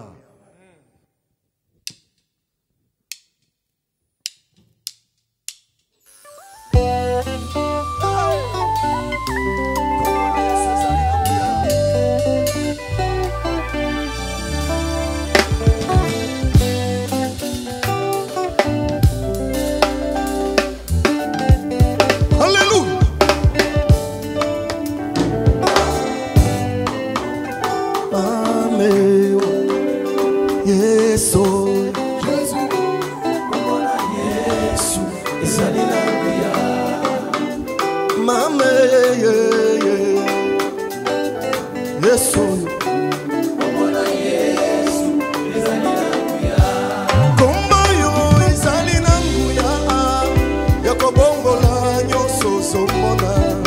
Bongo la nyoso so mona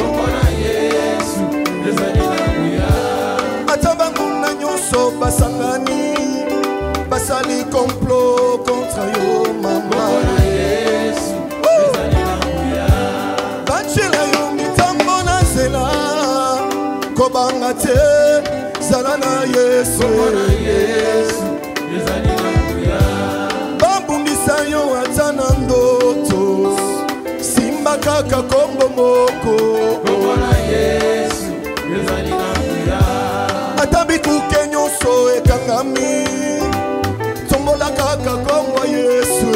complot contre yo mama bachela yo mitambo na nzela kobanga te zala na Yesu bambungisa yo ata na ndoto simba kaka kombo moko ata bikuke nyonso ekangami tombola kaka kombo Yesu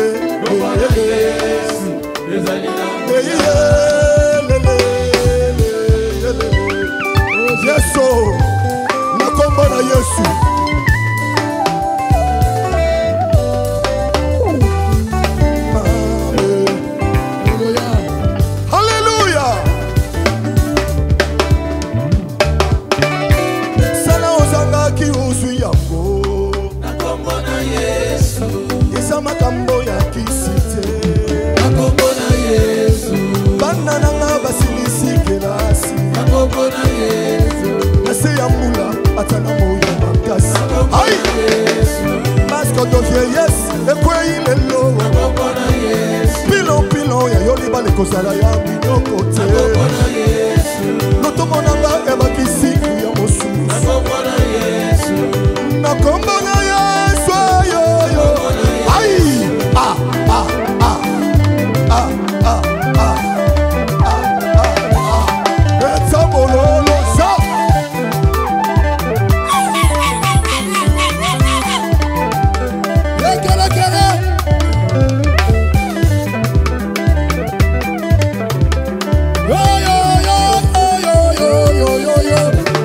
Yesu na kombo na Yesu makambo ya kisite makombo na Yesu bana nanga basilisi kelasi makombo na Yesu nase ya mula atana moya makasi ai masko do vieillesse ekwei lelo makombo na Yesu pilo pilo ya yoli bale kozala ya binoko te makombo na Yesu lotomo nanga eba kisiku ya mosu makombo na Yesu makombo na Yesu yo yo ai ah ah ah ah ah ah ah ah it's a bololo sa lekele kele yo yo yo yo yo yo yo yo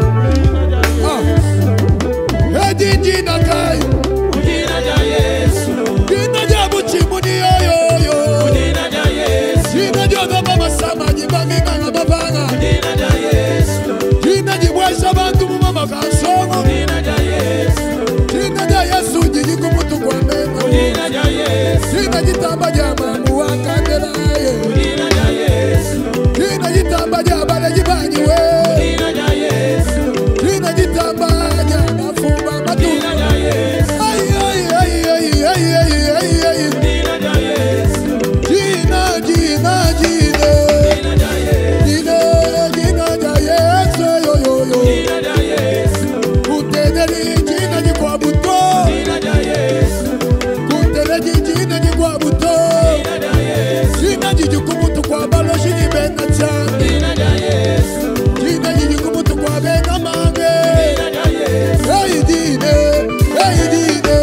ah edidi na kai udina ja Yesu udina ja buchimuni yo yo yo udina ja Yesu udina jo baba masama jibangi kanga babanga udina ja Yesu udina jibwesha bantu mu mama kasongo udina ja Yesu udina ja Yesu jiji kumutu kwa mema udina ja Yesu udina jitamba ja mamu wakandela ye udina ja Yesu udina jitamba ja bale jibanyi we udina ja Yesu udina jitamba ja mafumba matu udina ja Yesu ay ay ay ay ay ay ay ay udina ja Yesu jina jina jina udina ja Yesu jina jina ja Yesu yo yo yo udina ja Yesu uteneli jina ni kwa buto udina ja Yesu uteneli jina ni kwa buto udina ja Yesu jina jiji kumutu kwa balo shini bena cha udina ja Yesu jina jiji kumutu kwa bena mange udina ja Yesu hey dine hey dine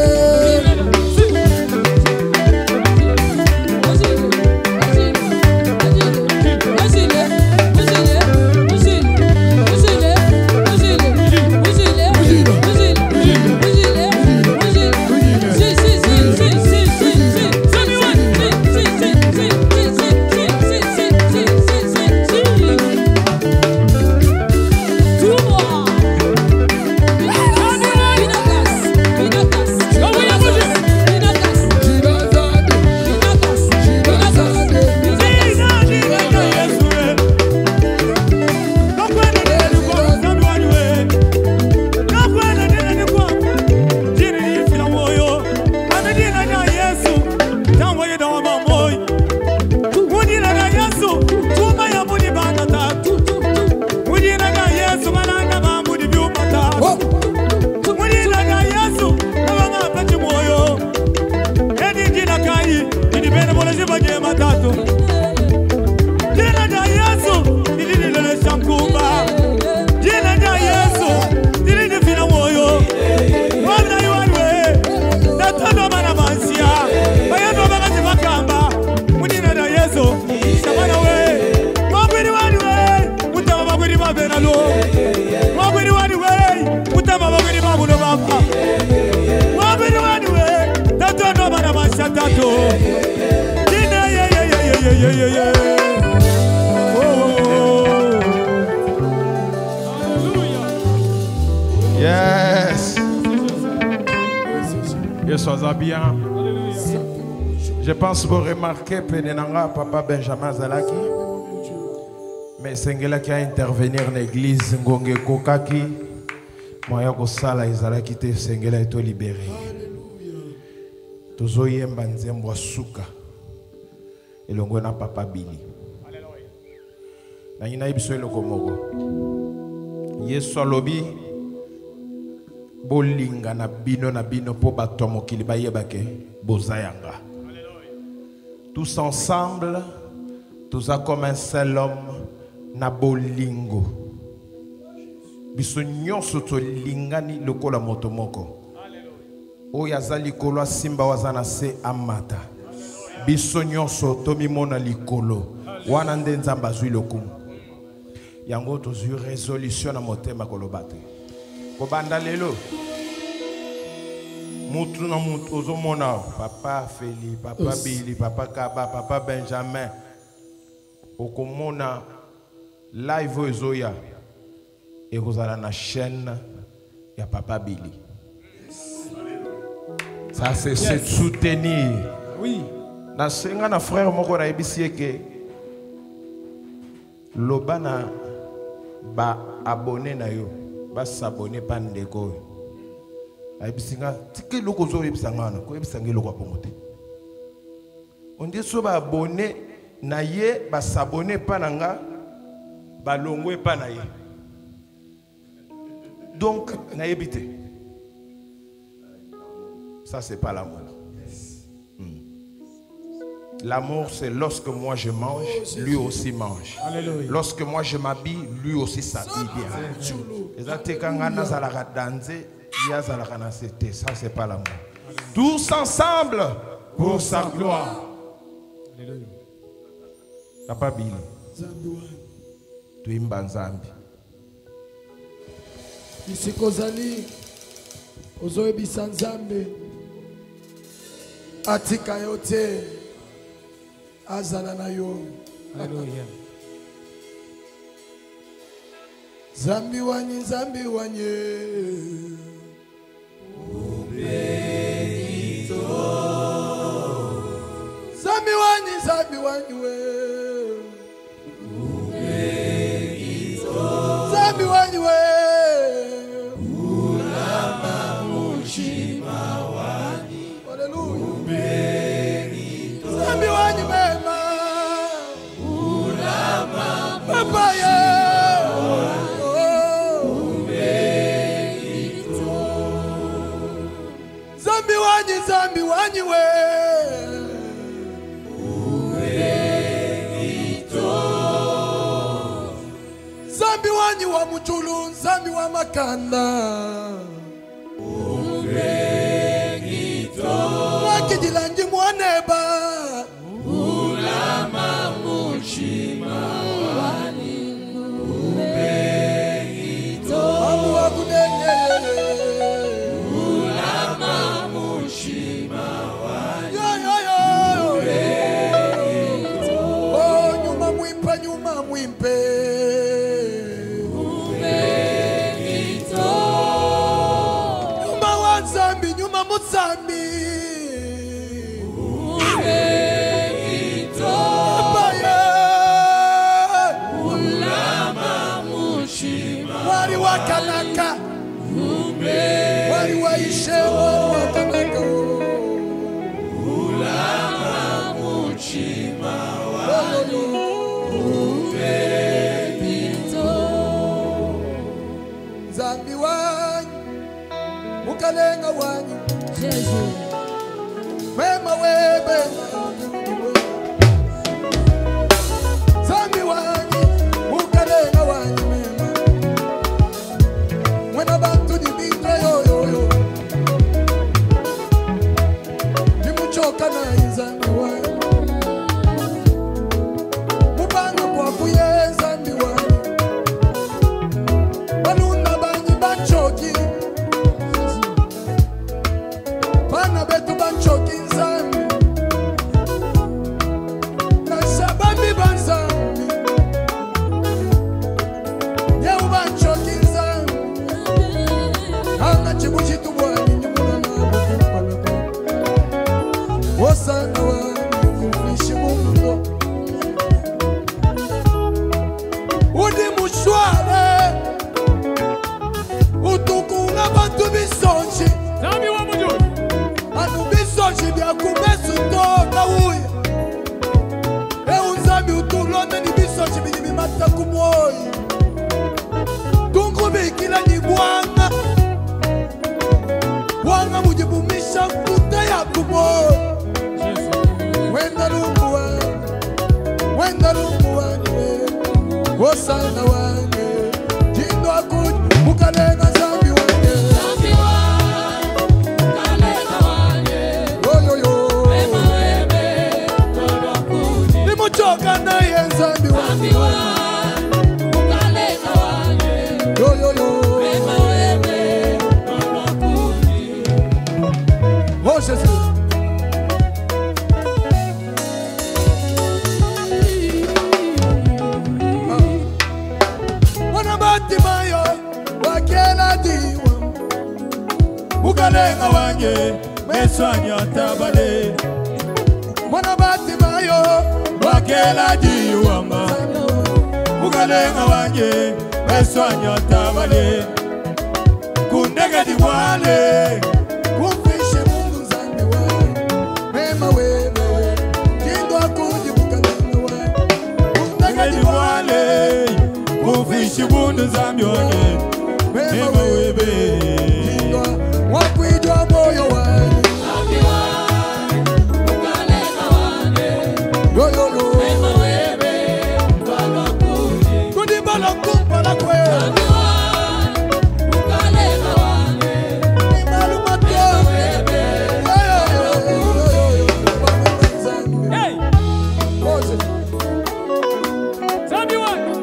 Yes. Je sois bien. Je pense que vous remarquez Penenanga, Papa Benjamin Zalaki. Mais Sengela qui a intervenir dans l'église Ngonge Kokaki. Moya ko sala Zalaki te Sengela est libéré. tozoyemba nzembo wa suka elongo na papa Billy. Na ina ibiso eloko moko. Yesu alobi bolinga na bino na bino po bato mokili bayebake bozayanga. Tous ensemble, tous comme un seul homme na bolingo. Biso nyonso to lingani lokola moto moko. O yazali kolo simba wazana se amata. Biso nyonso to mimona likolo. Wana nde nzamba zwi lokumu. Yango to zwi résolution na motema kolobate. Ko banda lelo. Mutu na mutu ozomona papa Feli, papa Billy, papa Kaba, papa Benjamin. Okomona live ezoya. Et vous allez na chaîne ya papa Billy. Ça c'est se soutenir. Oui. Na senga na frère moko na ebisi ke lobana ba abonné na yo ba s'abonner pa ndeko. Abisinga tike loko zo ebisanga na ko ebisanga loko apomote. On dit so ba abonné na ye ba s'abonner pa nanga ba longwe pa na ye. Donc na ebite. Ça c'est pas l'amour. L'amour, c'est lorsque moi je mange, lui aussi mange. Alléluia. Lorsque moi je m'habille, lui aussi s'habille bien. Ça, c'est pas l'amour. Tous ensemble pour sa gloire. Alléluia. Papa Billy. Tu es Mbanzambi. Ici Kozali. Ozoe Bisanzambe. Atika yote. Azala na yo. Alléluia. Zambi wanyi, zambi wanyi. Ubenito. Zambi wanyi, zambi wanyi we. Ubenito. Zambi wanyi we. Ulama mushima wani. Hallelujah. Ubenito. Zambi wanyi me. Zambi wanyi, zambi wanyi we. Ubenito. Zambi wanyi wa mchulu, zambi wa makanda. Ubenito. Wakijilanji mwaneba. Ulama mushima wani. Ubenito. Amu wa kudengele. Mwimpe Ubenito. Nyuma wa Zambi, nyuma Muzambi. Ubenito. Abaye Ulama mushima wari wakanaka. Ubenito. Wari waishe wari wakanaka. Ulama mushima wari Zambi wanyu, mukalenga wanyu, Jesus. Mema webe, Zambi wanyu, mukalenga wanyu mema. Mwena bantu di bitra yo yo yo. Nimuchoka na Zambi wanyu. Mubanga kwa kuye Zambi wanyu. Bana betu banchoki Nzambi. Na sababi banzambi. Yeu banchoki Nzambi. Hanga chibuchi tubwani nyumuna na bukumpalako. Osana wani kufishi mungo. Udi mushware. Utuku nga bantu bisonchi. Zambi wa mujuri. Anu bisonchi bia shakuta ya kubo wenda lungu wangu wenda lungu wangu osana wangu jindo akuji mukalenga zambi wangu zambi wangu mukalenga wangu yo yo yo ema webe tolo akuji ni muchoka na ye zambi wangu mukalenga wangu yo yo yo ema webe tolo akuji oh Jesus. Mukalenga wange meswanya tabale Mwana Batimayo wakela jiwamba Mukalenga wange meswanya tabale kundege diwale kumfishe Mungu zambi wangu mema wewe jindo akuji mukalenga wangu kundege diwale kumfishe Mungu zambi wange mema wewe wakuijwa moyo wangu zambi wangu mukalenga wangu yo yo yo mema wewe bala kuji kundi bala kumpala kwe zambi wangu mukalenga wangu ni maluma to wewe yo yo yo yo zambi hey Moses zambi wangu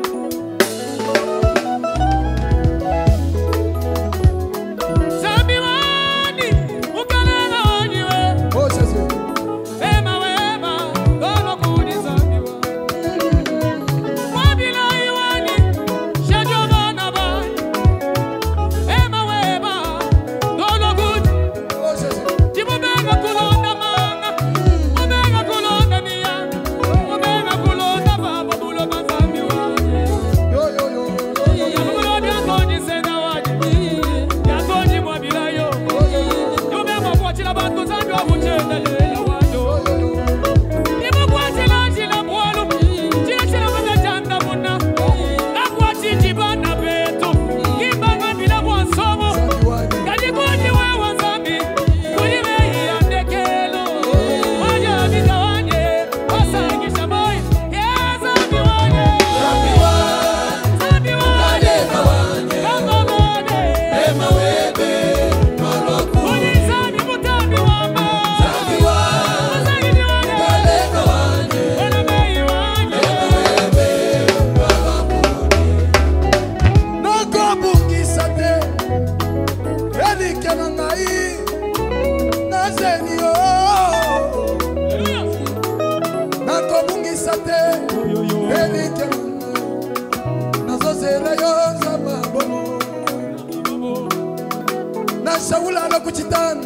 Shaula la kuchitana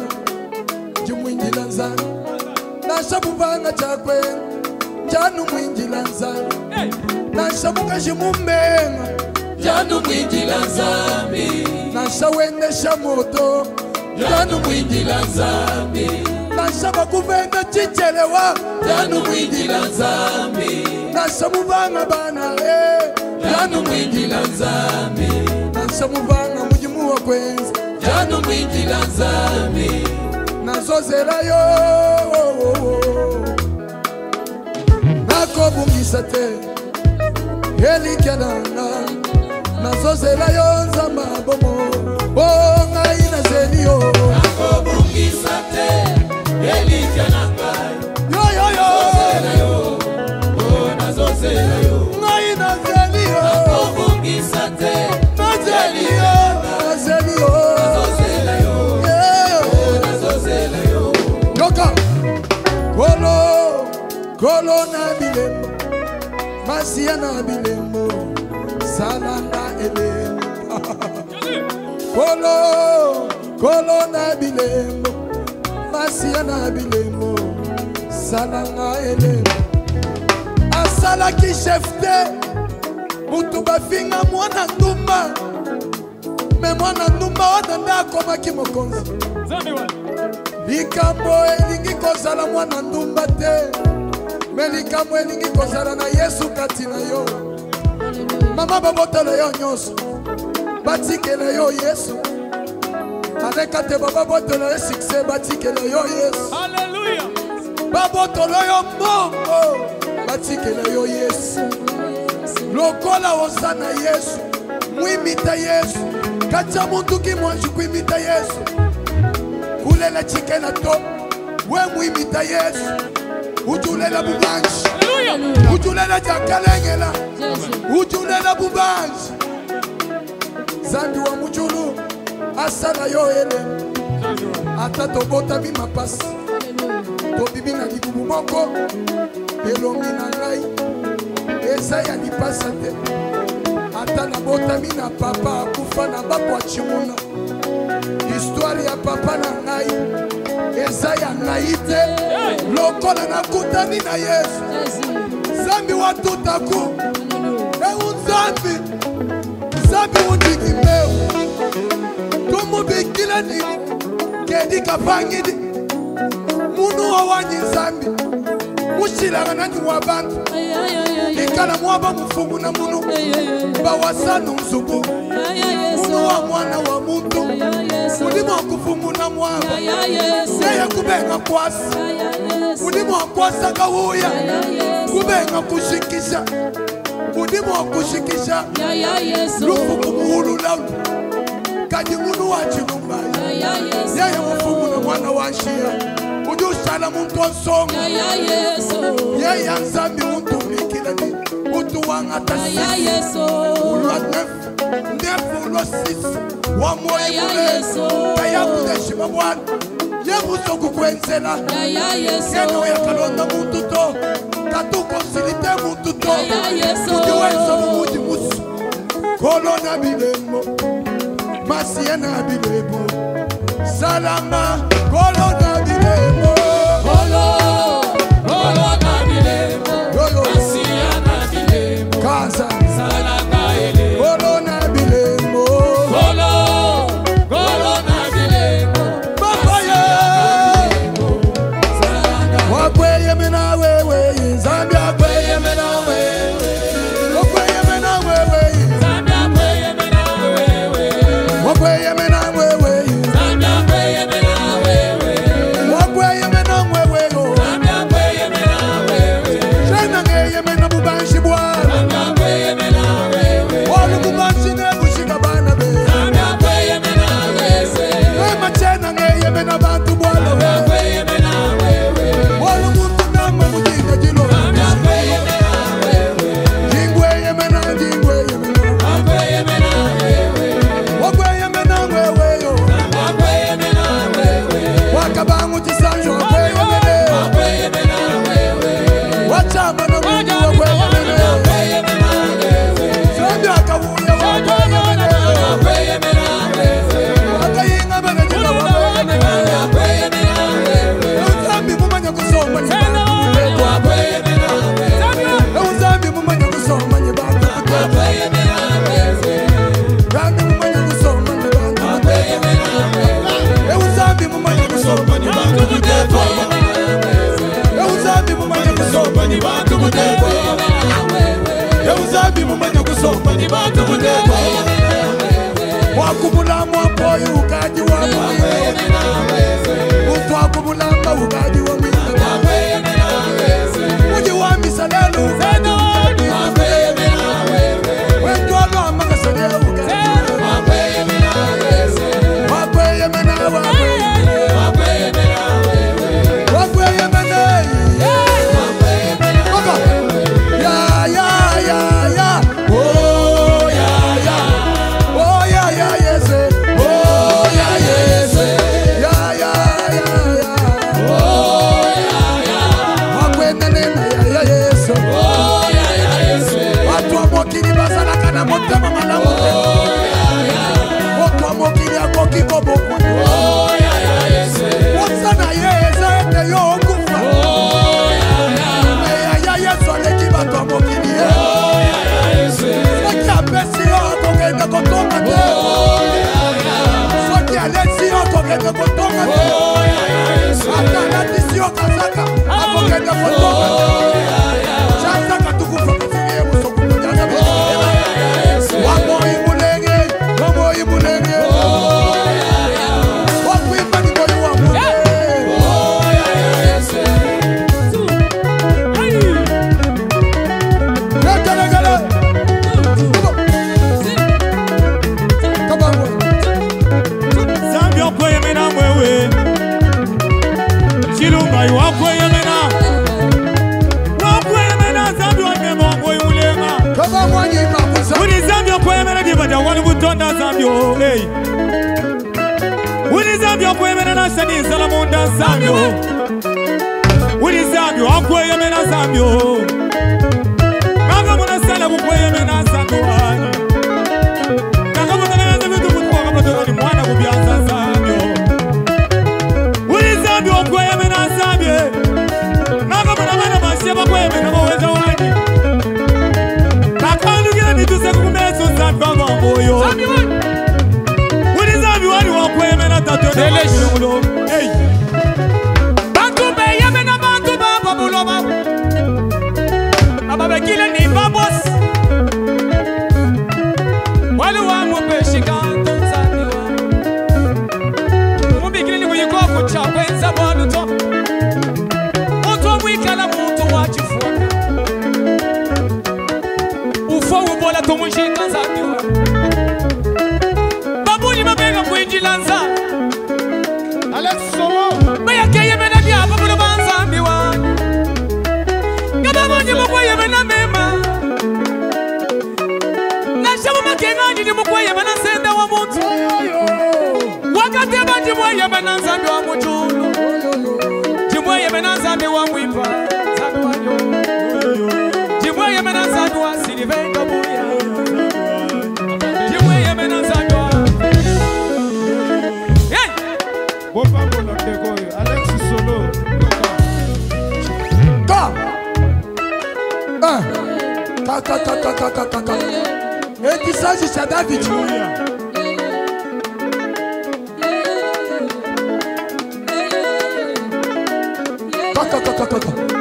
jumwinjila nzana na shabuvanga chakwe janu mwinjila nzana na shabuka jimumbenga janu mwinjila nzambi na shawendesha moto janu mwinjila nzambi na shabakuvenda chichelewa janu mwinjila nzambi na shabuvanga bana eh janu mwinjila nzambi na shabuvanga mujimu wa kwenzi janu mwinjila nzambi nazozela yo nakobungisa te elikelanga nazozela yo nzamba bomo bongai nazeli yo nakobungisa te elikelanga yo yo yo nazozela yo oh nazozela yo ngai nazeli yo nakobungisa te nazeli yo nazeli yo Kolo, kolo na bilembo, masia na bilembo, salanda elembo. Kolo, kolo na bilembo, masia na bilembo, salanga elembo. Asala ki chefte, mutu bafinga mwana ndumba, me mwana ndumba wana ndako maki mokonzi. Zambi wana. Likambo elingi kozala mwana ndumba te me likambo elingi kozala na Yesu kati na yo mama babotela yo nyonso batikela yo Yesu aleka te bababotola ye succès batikela yo Yesu. Hallelujah. Babotola yo mbongo batikela yo Yesu. Lokola oza na Yesu mwimita Yesu katia muntu ki mwanju kuimita Yesu kulela chikena to we mwimita Yesu ujulela bubanji ujulela jakalengela ujulela bubanji zambi wa mujulu asala yo ele ata tobota mi mapasi tobibi na libubu moko elongi na ngai eza ya lipasa te ata nabotami na papa akufa na bapwa chimuna histoire ya papa na ngai eza ya ngai te lokola nakutani na Yesu zambi watutaku eu zambi zambi undiki meu tumubikila nini kedi kapangidi munu wawanyi zambi mushilanga nani wabantu ikala mwaba mufungu na munu bawasanu mzubu munu wa mwana wa muntu mulimo kufungu na mwaba yeye kubenga kwasi mulimo kwasa kawuya kubenga kushikisha mulimo kushikisha lufuku muhulu lalu kaji munu wa chilumba yeye mufungu na mwana wa nshia ujushala muntu osonga yeye nzambi muntu mikila ni muntu wangata sisi ulwa nefu nefu ulwa sisi wa moye mule kaya kudeshima mwana yebuso kukwenzela keno ya kalonda muntu to katuko silite muntu to ujiwenza mumuji musu kolona bilemo masiena bilemo salama kolona bilemo kolo kolona bilemo masiena bilemo kaza salama ele kolona bilemo kolo kolona bilemo baba ye wakweye mena wewe zambia kweye mena wewe wakweye mena wewe zambia kweye mena wewe wakweye mena wewe zambia kweye mena wewe wakweye mena wewe zambia kweye mena wewe shana ngeye mena bubanshi bwa zambia kweye mena wewe wolu bubanshi ne bushika bana be zambia kweye mena wewe wema chena ngeye mena bantu bwa zambia kweye mena wewe wolu muntu namwe mujinga jilo zambia kweye mena wewe jingweye mena jingweye mena wakweye mena wewe wakweye mena wewe yo wakweye mena wewe wakabangu chisanjo wakweye mena wakweye mena wewe wachama na mungu wakweye mena wakweye mena wewe zambia kavuya wakweye mena wakweye mena wewe wakayinga bana jina wakweye mena wakweye mena wewe zambi mumanya kusoma ni bantu wakweye mena wewe zambi mumanya kusoma ni bantu wakweye mena wewe zambi mumanya kusoma ni bantu wakweye mena wewe zambi mumanya kusoma ni bantu wakweye mena wewe zambi mumanya kusoma ni bantu wakweye mena wewe zambi mumanya kusoma ni bantu wakweye mena wakubula mwapoyo ukaji wa wakweye mena wewe mtu wakubulamba ukaji wa mimi wakweye mena wewe uji wa misalelu wakweye mena wewe wetu alo amakasalelu wakweye mena wewe wakweye mena wakweye wakweye mena wewe wakweye mena wakweye mena baba ya ya ya ya oh ya ya oh ya ya yes oh ya yes ya ya ya ya oh ya ya wakwenda nena ya ya yes oh ya ya yes watu amokini basala kana motema malamu oh ya ya watu amokini akoki koboku oh ya ya yes wasana yes ete yo kufa oh ya ya ya ya yes aleki batu amokini oh ya ya yes saki apesi yo akokenda kotonga te oh ya ya saki alesi yo akokenda kotonga te oh ya ya yes atana tisi yo kazaka akokenda kotonga te oh ya ya chasaka tukufa kufiye musoku kujaza oh ya ya yes wamo imulenge wamo imulenge oh ya ya Zambio, hey. Wili Zambio kwemena na shani Salamunda Zambio. Wili Zambio akwemena Zambio. Kanga mwana sana kukwemena Zambio. Kanga mwana na vitu kutoka kama ni mwana kubianza Zambio. Wili Zambio kwemena Zambio. Kanga mwana mwana masheba kwemena mweza wani. Kanga ndugia ni tuse kumeso Zambio mamboyo. Wili Zambio wani wakwemena tatu. Hey. Bantu beye mena bantu baba buloba. Ababe kile ni babos. Wale wa mpeshi kanto Zambia. Mubi kile ni kuyiko kucha kwenza bwaluto. Mtu mwikala mtu wachifuaka. Ufo ubola tumushinga Zambia. Babu ni mabega kuinjilanza. Alex Solo. Baya keye mena bia babu no Zambia wa. Kaba mwenye mkwe mena mema. Kenani ni mkwe mena senda wa mtu. Wakati bati mwe mena Zambia wa mchulu. Jimwe mena Zambia wa mwipa. Zambia wa yo. Jimwe mena Zambia wa Silvenga buya. Jimwe mena Zambia wa. Hey! Bopambo na Degoyo, Alex Solo. Ka. Ah. Ka ka ka ka ka ka ka. Et qui s'agit de David. Ka ka ka ka ka.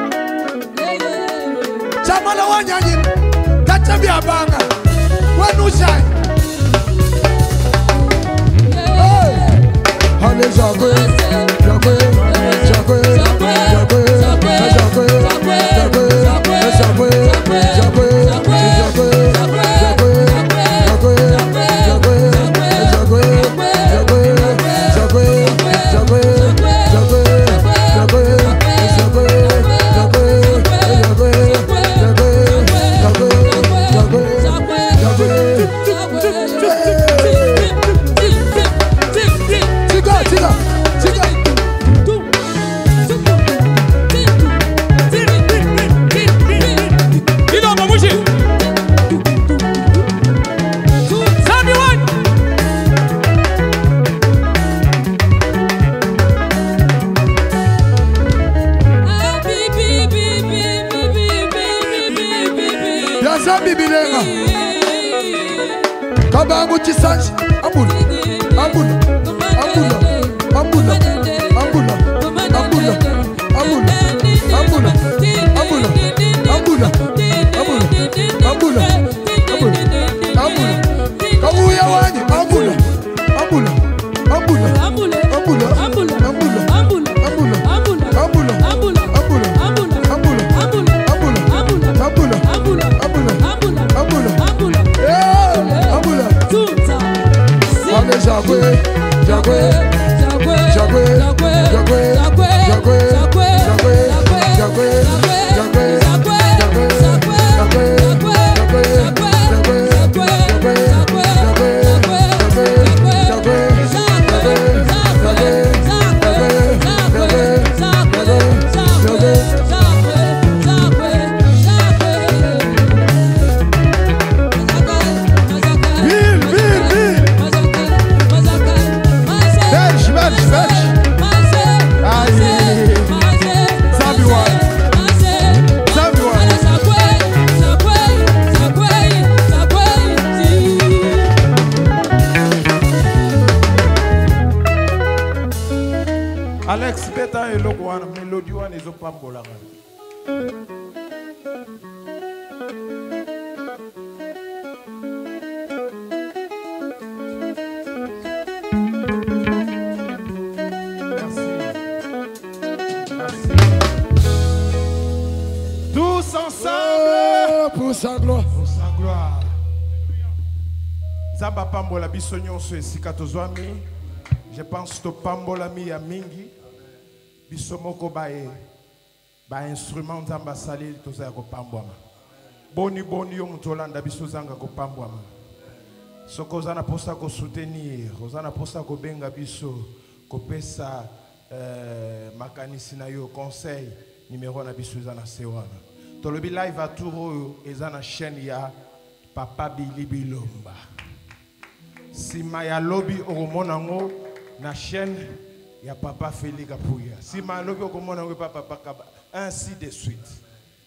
Chamala wanyanyi. Tachabi abanga. Wanusha. Hey. Allez Jacques. Jacques. Jacques. Jacques. Kabangu chisanji, ambula, ambula, ambula, ambula, ambula, ambula, ambula, ambula, ambula, ambula, ambula, ambula, ambula, ambula, kawuya wani, ambula, ambula, ambula, ambula, ambula, ambula, ambula, ambula, ambula, ambula, ambula, ambula, ambula, ambula, ambula, ambula, ambula, ambula. Allez Jacques, Jacques, Jacques, Jacques, Jacques, Jacques, Alex beta eloko wana melodi wana ezopambola ngana. Merci. Merci. Tous ensemble pour sa gloire. Pour sa gloire. Zamba pambola biso nyonso esika tozwami. Je pense to pambola mi ya mingi. Biso moko bae ba instrument nzamba salil toza ko pambwama. Boni boni yo mutolanda biso zanga ko pambwama. Soko ozana posa ko soutenir, ozana posa ko benga biso, ko pesa euh, makanisi na yo conseil numéro na biso eza na sewana. Tolobi live à tour eza na chaîne ya Papa Billy Bilomba. Sima ya lobby okomona ngo na chaîne ya Papa Félix Kapouya. Sima lobby okomona ngo Papa Pakaba, ainsi de suite.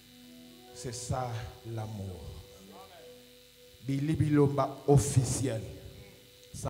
C'est ça l'amour. Billy Bilomba officiel.